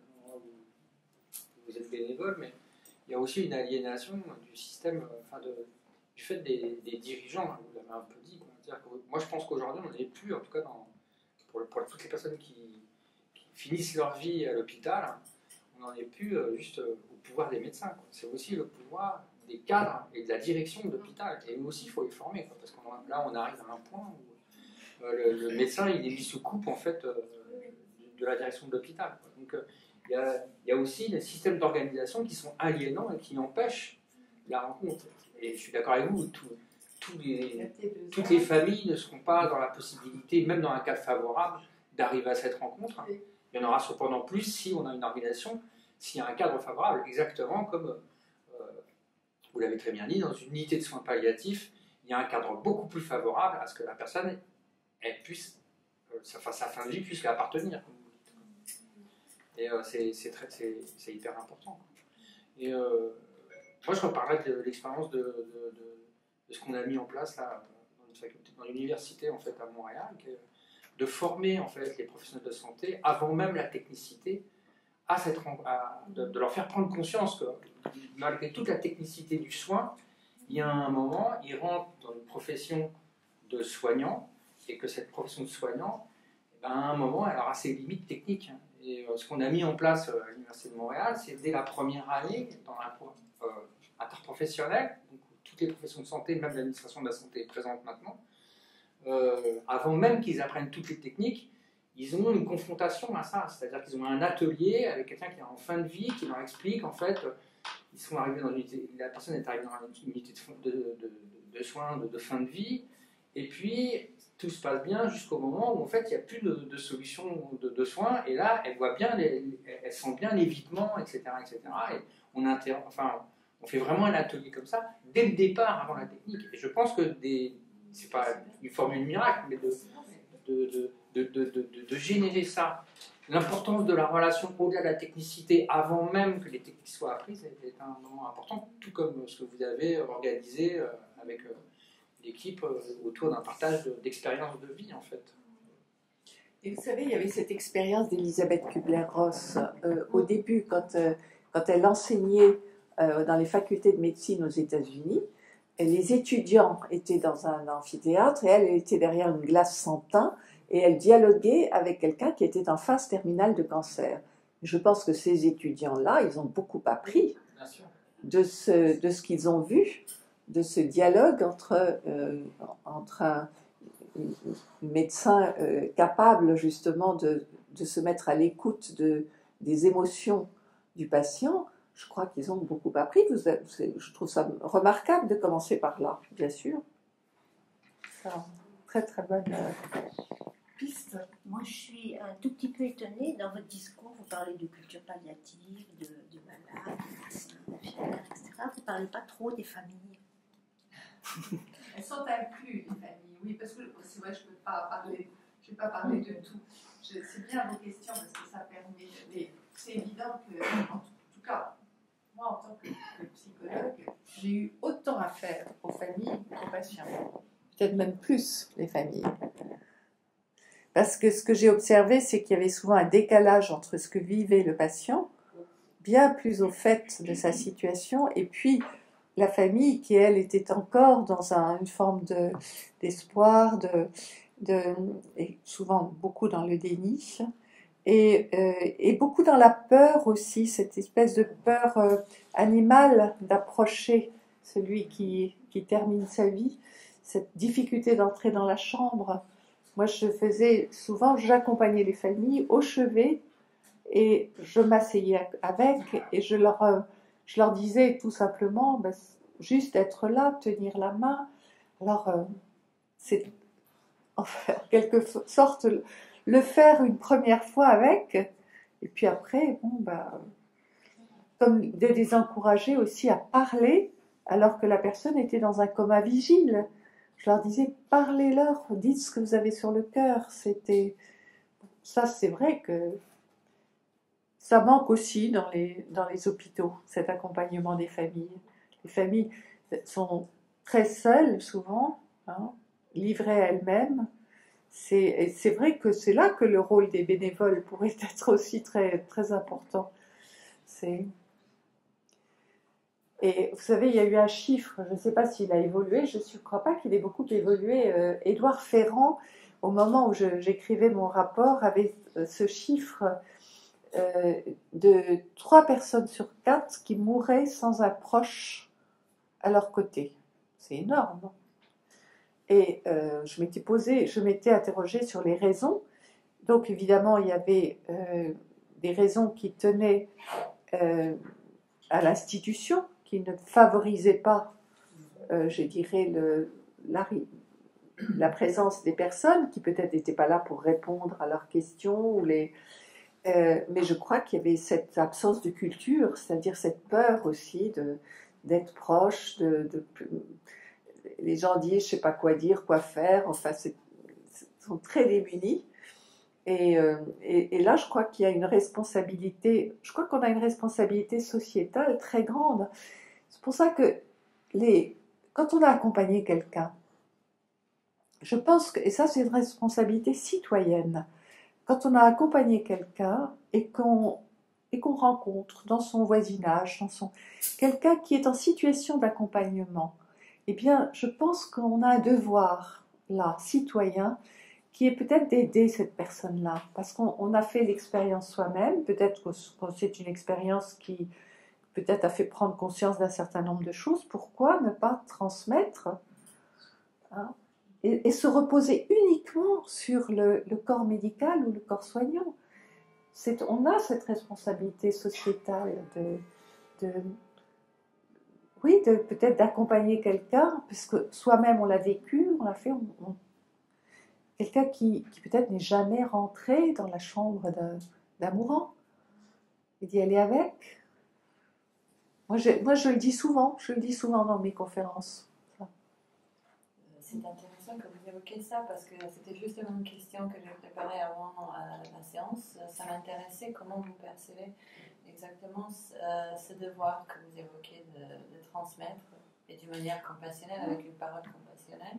vous êtes bénévole, mais il y a aussi une aliénation du système, du fait des dirigeants, vous l'avez un peu dit. Moi je pense qu'aujourd'hui on n'est plus, en tout cas pour toutes les personnes qui finissent leur vie à l'hôpital, on n'en est plus juste au pouvoir des médecins. C'est aussi le pouvoir des cadres et de la direction de l'hôpital. Et nous aussi il faut les former, parce que là on arrive à un point où le médecin il est mis sous coupe en fait de la direction de l'hôpital. Donc il y a aussi des systèmes d'organisation qui sont aliénants et qui empêchent la rencontre. Et je suis d'accord avec vous, toutes les familles ne seront pas dans la possibilité, même dans un cadre favorable, d'arriver à cette rencontre. Il y en aura cependant plus si on a une organisation, s'il y a un cadre favorable, exactement comme, vous l'avez très bien dit, dans une unité de soins palliatifs, il y a un cadre beaucoup plus favorable à ce que la personne puisse, sa fin de vie puisse lui appartenir. Et c'est hyper important. Et moi, je reparlerai de l'expérience de ce qu'on a mis en place là, dans l'université en fait, à Montréal, de former en fait, les professionnels de santé, avant même la technicité, de leur faire prendre conscience que malgré toute la technicité du soin, il y a un moment, ils rentrent dans une profession de soignant, et que cette profession de soignant, à un moment, elle aura ses limites techniques. Et ce qu'on a mis en place à l'Université de Montréal, c'est dès la première année, dans un cours interprofessionnel, donc toutes les professions de santé, même l'administration de la santé est présente maintenant, avant même qu'ils apprennent toutes les techniques, ils ont une confrontation à ça. C'est-à-dire qu'ils ont un atelier avec quelqu'un qui est en fin de vie, qui leur explique, en fait, ils sont arrivés dans une unité, la personne est arrivée dans une unité de soins de fin de vie, et puis tout se passe bien jusqu'au moment où en fait il n'y a plus de solution de soins, et là elle voit bien, elle sent bien l'évitement, etc., etc. Et on fait vraiment un atelier comme ça dès le départ avant la technique. Et je pense que c'est pas une formule miracle, mais de générer ça. L'importance de la relation au-delà de la technicité avant même que les techniques soient apprises est un moment important, tout comme ce que vous avez organisé avec l'équipe autour d'un partage d'expériences de vie en fait. Et vous savez, il y avait cette expérience d'Elisabeth Kubler-Ross au début, quand elle enseignait dans les facultés de médecine aux États-Unis. Et les étudiants étaient dans un amphithéâtre et elle était derrière une glace sans teint et elle dialoguait avec quelqu'un qui était en phase terminale de cancer. Je pense que ces étudiants-là, ils ont beaucoup appris de ce qu'ils ont vu, de ce dialogue entre un médecin capable justement de se mettre à l'écoute des émotions du patient. Je crois qu'ils ont beaucoup appris. Je trouve ça remarquable de commencer par là, bien sûr. Ça, très très bonne piste. Moi, je suis un tout petit peu étonnée. Dans votre discours, vous parlez de culture palliative, de malades, d'infirmières, etc. Vous ne parlez pas trop des familles. Elles sont incluses, les familles, oui, parce que c'est vrai, je ne vais pas parler de tout. C'est bien vos questions parce que ça permet. Mais c'est évident que, en tout cas, moi, en tant que psychologue, j'ai eu autant à faire aux familles qu'aux patients. Peut-être même plus, les familles. Parce que ce que j'ai observé, c'est qu'il y avait souvent un décalage entre ce que vivait le patient, bien plus au fait de sa situation, et puis la famille qui, elle, était encore dans une forme d'espoir, et souvent beaucoup dans le déni, et beaucoup dans la peur aussi, cette espèce de peur animale d'approcher celui qui termine sa vie, cette difficulté d'entrer dans la chambre. Moi, j'accompagnais les familles au chevet et je m'asseyais avec et je leur disais tout simplement, juste être là, tenir la main. Alors, c'est en quelque sorte le faire une première fois avec, et puis après, comme de les encourager aussi à parler alors que la personne était dans un coma vigile. Je leur disais, parlez-leur, dites ce que vous avez sur le cœur. Ça, c'est vrai que ça manque aussi dans les hôpitaux, cet accompagnement des familles. Les familles sont très seules souvent, livrées à elles-mêmes. C'est vrai que c'est là que le rôle des bénévoles pourrait être aussi très, très important. Et vous savez, il y a eu un chiffre, je ne sais pas s'il a évolué, je ne crois pas qu'il ait beaucoup évolué. Édouard Ferrand, au moment où j'écrivais mon rapport, avait ce chiffre de 3 personnes sur 4 qui mouraient sans un proche à leur côté. C'est énorme. Et je m'étais interrogée sur les raisons. Donc évidemment, il y avait des raisons qui tenaient à l'institution, qui ne favorisait pas, je dirais, la présence des personnes qui peut-être n'étaient pas là pour répondre à leurs questions. Mais je crois qu'il y avait cette absence de culture, c'est-à-dire cette peur aussi d'être proche. Les gens disent, je ne sais pas quoi dire, quoi faire, enfin, sont très démunis. Et là, je crois qu'il y a une responsabilité, je crois qu'on a une responsabilité sociétale très grande. C'est pour ça que quand on a accompagné quelqu'un, je pense que, et ça c'est une responsabilité citoyenne, quand on a accompagné quelqu'un et qu'on rencontre dans son voisinage, quelqu'un qui est en situation d'accompagnement, eh bien, je pense qu'on a un devoir, là, citoyen, qui est peut-être d'aider cette personne-là, parce qu'on a fait l'expérience soi-même, peut-être que c'est une expérience qui peut-être a fait prendre conscience d'un certain nombre de choses. Pourquoi ne pas transmettre et se reposer uniquement sur le corps médical ou le corps soignant. On a cette responsabilité sociétale oui, peut-être d'accompagner quelqu'un, puisque soi-même on l'a vécu, on l'a fait, quelqu'un qui peut-être n'est jamais rentré dans la chambre d'un mourant, et d'y aller avec. Moi, je le dis souvent dans mes conférences. C'est intéressant que vous évoquiez ça, parce que c'était justement une question que j'ai préparée avant la séance. Ça m'intéressait comment vous percevez exactement ce devoir que vous évoquez de transmettre, et d'une manière compassionnelle, avec une parole compassionnelle.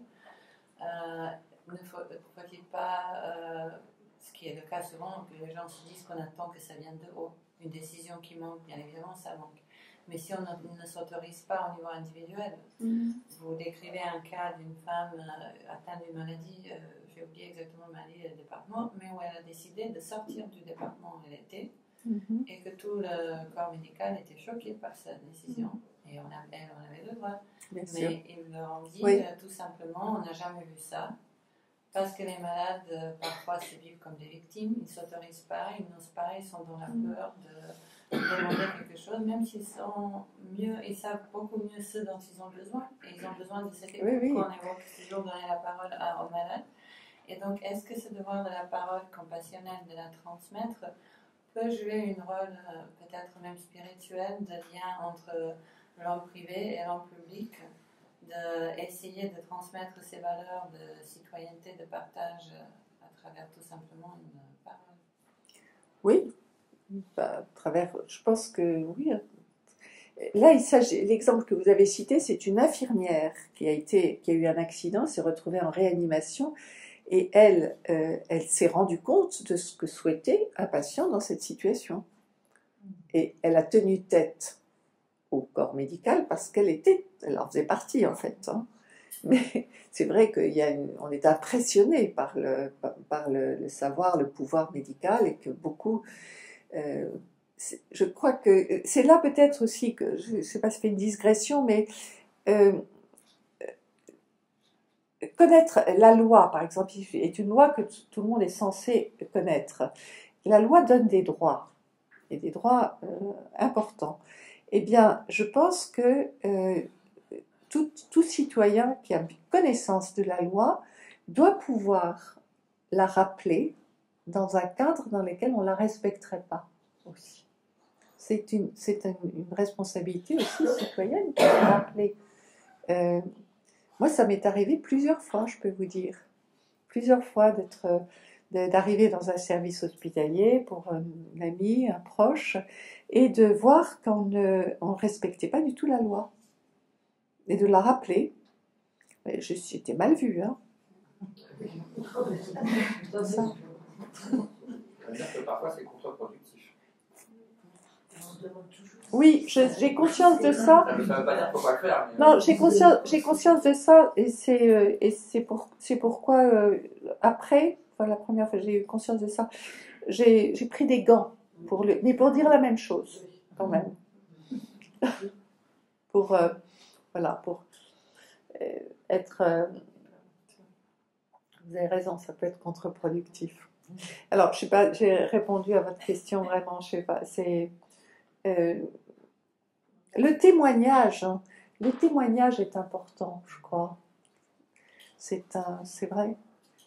Ne faut-il pas, ce qui est le cas souvent, que les gens se disent qu'on attend que ça vienne de haut, une décision qui manque, bien évidemment ça manque. Mais si on ne s'autorise pas au niveau individuel, vous décrivez un cas d'une femme atteinte d'une maladie, j'ai oublié exactement la maladie et le département, mais où elle a décidé de sortir du département où elle était, et que tout le corps médical était choqué par sa décision. Et on avait le droit. Bien sûr. Mais ils leur ont dit tout simplement, on n'a jamais vu ça, parce que les malades parfois se vivent comme des victimes, ils ne s'autorisent pas, ils n'osent pas, ils sont dans la peur de demander quelque chose, même s'ils sont mieux, ils savent beaucoup mieux ce dont ils ont besoin, et ils ont besoin de cette écoute qu'on évoque toujours, donner la parole aux malades. Et donc, est-ce que ce devoir de la parole compassionnelle, de la transmettre, peut jouer un rôle peut-être même spirituel, de lien entre l'homme privé et l'homme public, d'essayer de transmettre ces valeurs de citoyenneté, de partage à travers tout simplement une parole? Oui, à travers, je pense que oui. Là, il s'agit, l'exemple que vous avez cité, c'est une infirmière qui a eu un accident, s'est retrouvée en réanimation, et elle s'est rendue compte de ce que souhaitait un patient dans cette situation. Et elle a tenu tête au corps médical parce elle en faisait partie en fait. Hein. Mais c'est vrai qu'on est impressionné par le savoir, le pouvoir médical, et que beaucoup... je crois que c'est là peut-être aussi que, je ne sais pas si c'est une digression, mais connaître la loi, par exemple, est une loi que tout le monde est censé connaître. La loi donne des droits, et des droits importants. Eh bien, je pense que tout citoyen qui a connaissance de la loi doit pouvoir la rappeler dans un cadre dans lequel on ne la respecterait pas aussi. C'est une responsabilité aussi citoyenne de rappeler. Moi, ça m'est arrivé plusieurs fois, je peux vous dire. Plusieurs fois d'arriver dans un service hospitalier pour un ami, un proche, et de voir qu'on ne respectait pas du tout la loi. Et de la rappeler. J'étais mal vue, hein. Ça. Parfois, c'est contre-productif. Oui, j'ai conscience de ça. Ça ne veut pas dire qu'il ne faut pas le faire. Mais... Non, j'ai conscience de ça, et c'est pourquoi, après, enfin, la première fois que j'ai eu conscience de ça, j'ai pris des gants, mais pour dire la même chose, quand même. Pour être... vous avez raison, ça peut être contre-productif. Alors, je sais pas, j'ai répondu à votre question vraiment, je sais pas, c'est... le témoignage est important, je crois. C'est vrai.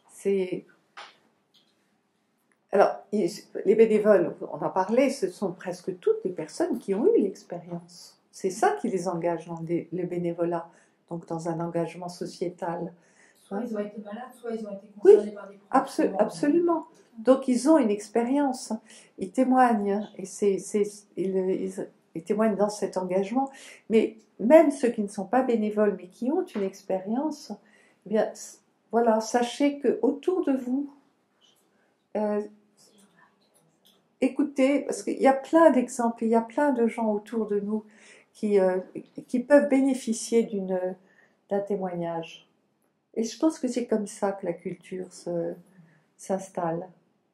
Alors, les bénévoles, on en parlait, ce sont presque toutes les personnes qui ont eu l'expérience. C'est ça qui les engage dans le bénévolat, donc dans un engagement sociétal. Soit ils ont été malades, soit ils ont été concernés par des problèmes. Absolument. Donc ils ont une expérience, ils témoignent, et ils témoignent dans cet engagement. Mais même ceux qui ne sont pas bénévoles, mais qui ont une expérience, eh bien, voilà, sachez que autour de vous, écoutez, parce qu'il y a plein d'exemples, il y a plein de gens autour de nous qui peuvent bénéficier d'un témoignage. Et je pense que c'est comme ça que la culture s'installe.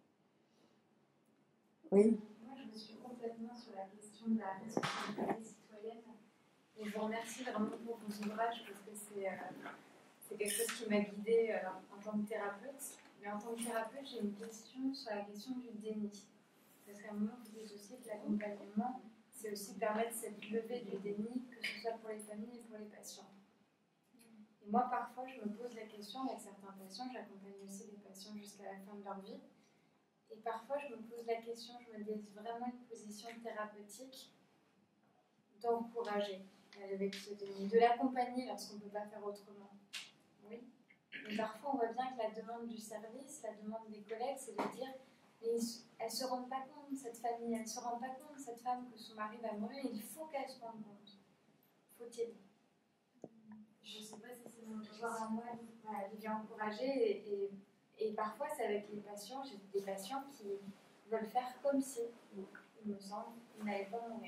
Oui. Moi, je me suis complètement sur la question de la responsabilité citoyenne. Et je vous remercie vraiment pour vos ouvrages, parce que c'est c'est quelque chose qui m'a guidée en tant que thérapeute. Mais en tant que thérapeute, j'ai une question sur la question du déni. Parce qu'à un moment, vous dites aussi que l'accompagnement, c'est aussi permettre cette levée du déni, que ce soit pour les familles et pour les patients. Et moi, parfois, je me pose la question avec certains patients, j'accompagne aussi des patients jusqu'à la fin de leur vie. Et parfois, je me pose la question, je me dis vraiment une position thérapeutique d'encourager avec ce déni, de l'accompagner lorsqu'on ne peut pas faire autrement. Oui. Mais parfois, on voit bien que la demande du service, la demande des collègues, c'est de dire mais elle ne se rend pas compte, cette famille, elle ne se rend pas compte, cette femme, que son mari va mourir, il faut qu'elle se rende compte. Faut-il? Je ne sais pas si c'est mon devoir à moi de les encourager et parfois c'est avec les patients, j'ai des patients qui veulent faire comme si, il me semble, ils n'allaient pas mourir.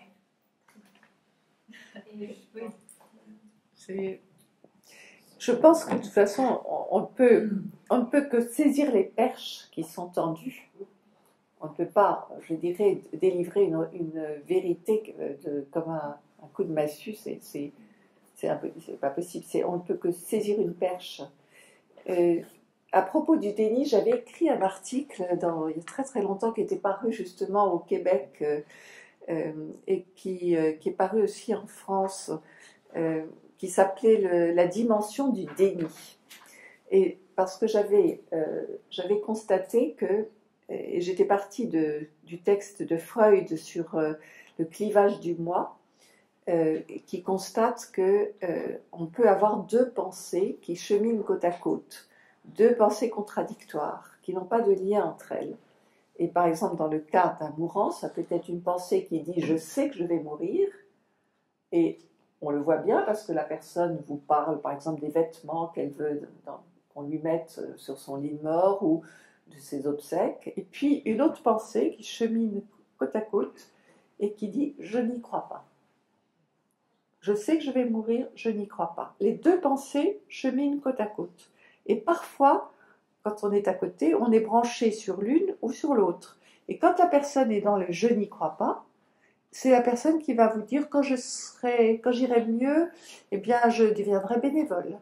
Et, oui. Je pense que de toute façon, on ne peut que saisir les perches qui sont tendues. On ne peut pas, je dirais, délivrer une vérité comme un coup de massue, c'est pas possible. On ne peut que saisir une perche. À propos du déni, j'avais écrit un article il y a très très longtemps qui était paru justement au Québec et qui est paru aussi en France, qui s'appelait La dimension du déni. Et parce que j'avais constaté que, et j'étais partie du texte de Freud sur le clivage du moi, qui constate que on peut avoir deux pensées qui cheminent côte à côte, deux pensées contradictoires, qui n'ont pas de lien entre elles. Et par exemple, dans le cas d'un mourant, ça peut être une pensée qui dit « je sais que je vais mourir », et on le voit bien parce que la personne vous parle, par exemple, des vêtements qu'elle veut qu'on lui mette sur son lit de mort ou de ses obsèques. Et puis une autre pensée qui chemine côte à côte et qui dit « je n'y crois pas ». Je sais que je vais mourir, je n'y crois pas. Les deux pensées cheminent côte à côte. Et parfois, quand on est à côté, on est branché sur l'une ou sur l'autre. Et quand la personne est dans le « je n'y crois pas », c'est la personne qui va vous dire quand j'irai mieux, eh bien je deviendrai bénévole.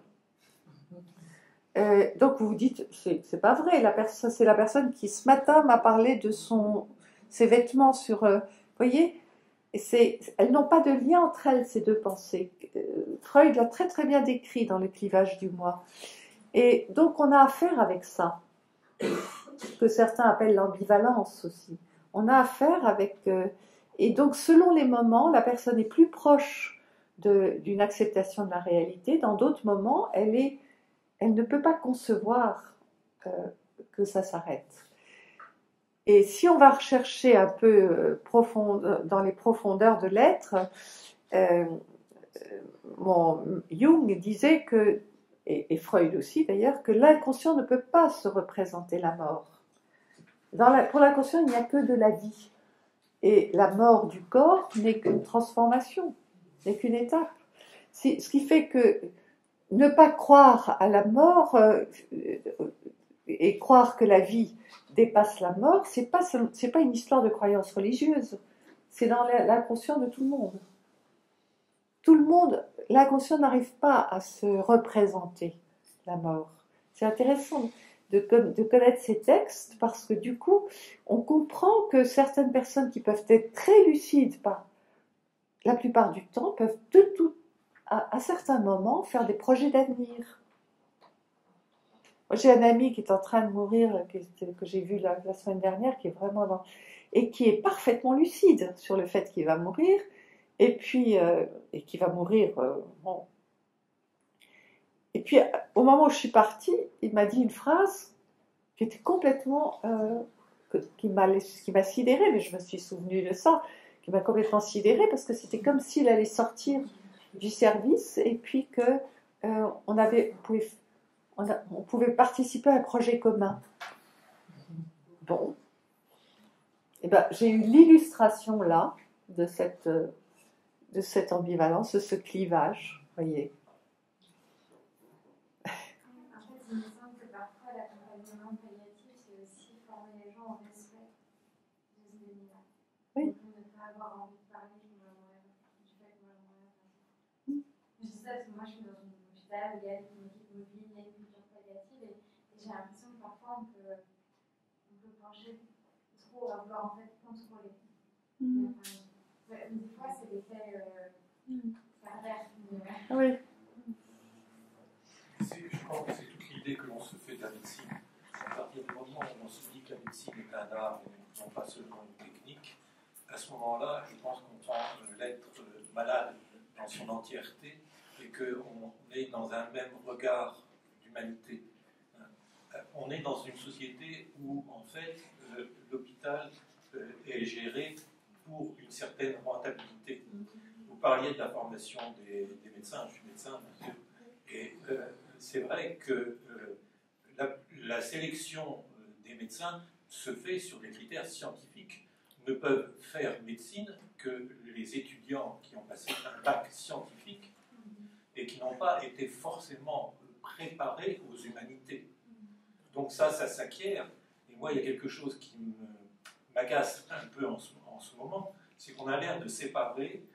Donc vous vous dites, c'est pas vrai, c'est la personne qui ce matin m'a parlé de ses vêtements sur... vous voyez, elles n'ont pas de lien entre elles, ces deux pensées. Freud l'a très très bien décrit dans le clivage du moi. Et donc on a affaire avec ça, que certains appellent l'ambivalence aussi. On a affaire avec... et donc selon les moments, la personne est plus proche d'une acceptation de la réalité. Dans d'autres moments, elle ne peut pas concevoir que ça s'arrête. Et si on va rechercher un peu dans les profondeurs de l'être, Jung disait que, et Freud aussi d'ailleurs, que l'inconscient ne peut pas se représenter la mort. Pour l'inconscient, il n'y a que de la vie. Et la mort du corps n'est qu'une transformation, n'est qu'une étape. Ce qui fait que ne pas croire à la mort et croire que la vie dépasse la mort, c'est pas une histoire de croyance religieuse. C'est dans l'inconscient de tout le monde. Tout le monde, l'inconscient n'arrive pas à se représenter la mort. C'est intéressant de connaître ces textes parce que du coup, on comprend que certaines personnes qui peuvent être très lucides, la plupart du temps, peuvent à certains moments faire des projets d'avenir. Moi, j'ai un ami qui est en train de mourir, que j'ai vu la semaine dernière, qui est vraiment et qui est parfaitement lucide sur le fait qu'il va mourir, et puis et qui va mourir. Bon. Et puis, au moment où je suis partie, il m'a dit une phrase qui était complètement qui m'a sidérée, mais je me suis souvenue de ça, qui m'a complètement sidérée parce que c'était comme s'il allait sortir du service et puis que on pouvait participer à un projet commun. Bon. Et ben, j'ai eu l'illustration là de cette ambivalence, de ce clivage, voyez. En fait, il me semble que parfois l'accompagnement palliatif, c'est aussi former les gens au respect de ce déni-là. Oui. Donc, ne pas avoir envie de parler du fait qu'on va mourir. Je dis ça parce que moi, je suis dans un hôpital où il y a une équipe oui, il y a une culture palliative et j'ai l'impression que parfois on peut pencher trop, on peut en fait contrôler. Des fois, c'est l'effet pervers. Oui. Je pense que c'est toute l'idée que l'on se fait de la médecine. À partir du moment où on se dit que la médecine est un art et non pas seulement une technique, à ce moment-là, je pense qu'on prend l'être malade dans son entièreté et qu'on est dans un même regard d'humanité. On est dans une société où, en fait, l'hôpital est géré pour une certaine rentabilité. Vous parliez de la formation des médecins, je suis médecin, bien sûr, et c'est vrai que la sélection des médecins se fait sur des critères scientifiques. Ne peuvent faire médecine que les étudiants qui ont passé un bac scientifique et qui n'ont pas été forcément préparés aux humanités. Donc ça s'acquiert. Et moi, il y a quelque chose qui m'agace un peu en ce moment, c'est qu'on a l'air de séparer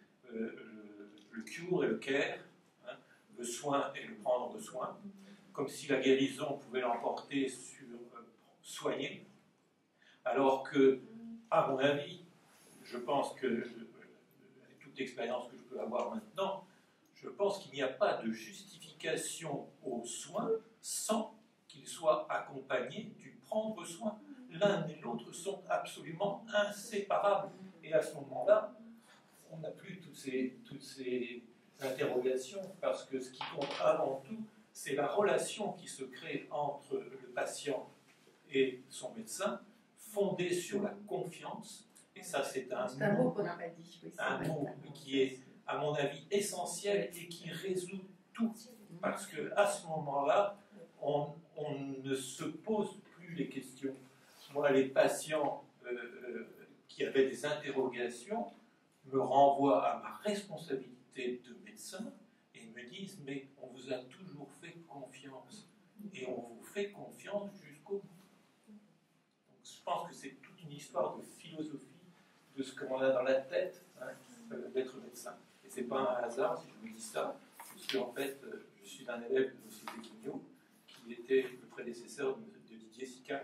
le cure et le care, hein, le soin et le prendre soin, comme si la guérison pouvait l'emporter sur soigner, alors que, à mon avis, je pense que, avec toute l'expérience que je peux avoir maintenant, je pense qu'il n'y a pas de justification aux soins sans qu'il soit accompagné du prendre soin. L'un et l'autre sont absolument inséparables. Et à ce moment-là, on n'a plus toutes ces interrogations, parce que ce qui compte avant tout, c'est la relation qui se crée entre le patient et son médecin, fondée sur la confiance. Et ça, c'est un mot qu'on n'a pas dit. Oui, un mot qui est, à mon avis, essentiel et qui résout tout. Parce qu'à ce moment-là, on ne se pose plus les questions. Moi, les patients qui avaient des interrogations me renvoient à ma responsabilité de médecin et me disent « mais on vous a toujours fait confiance et on vous fait confiance jusqu'au bout ». Donc, je pense que c'est toute une histoire de philosophie de ce qu'on a dans la tête, hein, d'être médecin. Et ce n'est pas un hasard si je vous dis ça, puisque en fait, je suis un élève de M. Péquignot, qui était le prédécesseur de Didier Sical.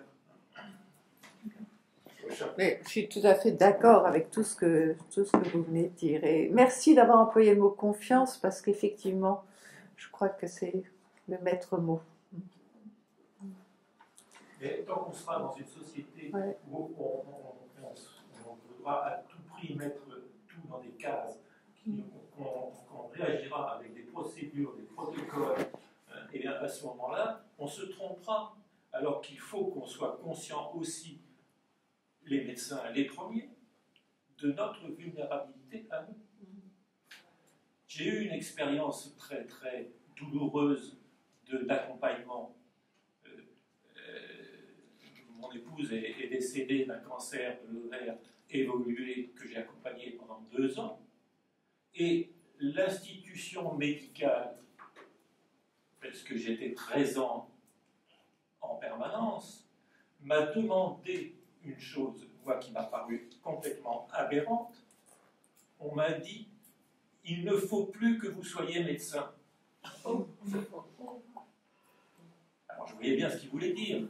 Mais je suis tout à fait d'accord avec tout ce que vous venez de dire. Et merci d'avoir employé le mot confiance, parce qu'effectivement, je crois que c'est le maître mot. Mais tant qu'on sera dans une société où on voudra à tout prix mettre tout dans des cases, qu'on réagira avec des procédures, des protocoles, et bien à ce moment-là, on se trompera. Alors qu'il faut qu'on soit conscient aussi, les médecins les premiers, de notre vulnérabilité à nous. J'ai eu une expérience très très douloureuse d'accompagnement. Mon épouse est décédée d'un cancer de l'ovaire évolué que j'ai accompagné pendant 2 ans, et l'institution médicale, parce que j'étais présent en permanence, m'a demandé une chose, moi qui m'a paru complètement aberrante. On m'a dit « il ne faut plus que vous soyez médecin ». Alors je voyais bien ce qu'il voulait dire.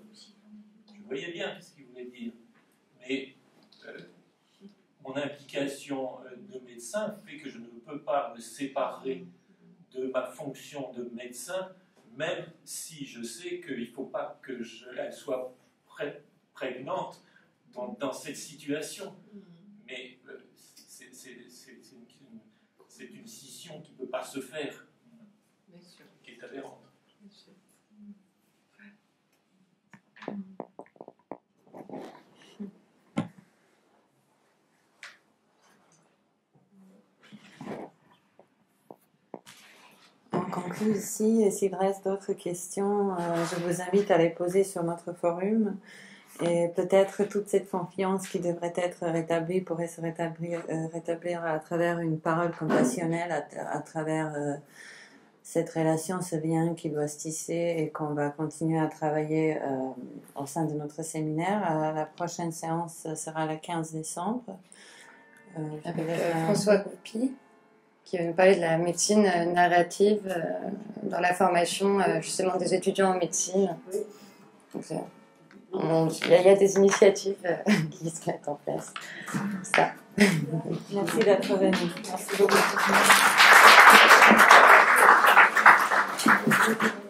Mais mon implication de médecin fait que je ne peux pas me séparer de ma fonction de médecin, même si je sais qu'il ne faut pas qu'elle soit prégnante dans cette situation. Mais c'est une scission qui ne peut pas se faire, qui est aberrante. On conclut ici, et s'il reste d'autres questions, je vous invite à les poser sur notre forum. Et peut-être toute cette confiance qui devrait être rétablie pourrait se rétablir à travers une parole compassionnelle, à travers cette relation, ce lien qui doit se tisser et qu'on va continuer à travailler au sein de notre séminaire. La prochaine séance sera le 15 décembre. Avec François Goupy. qui va nous parler de la médecine narrative dans la formation justement des étudiants en médecine. Donc, il y a des initiatives qui se mettent en place pour ça. Merci d'être venu. Merci beaucoup.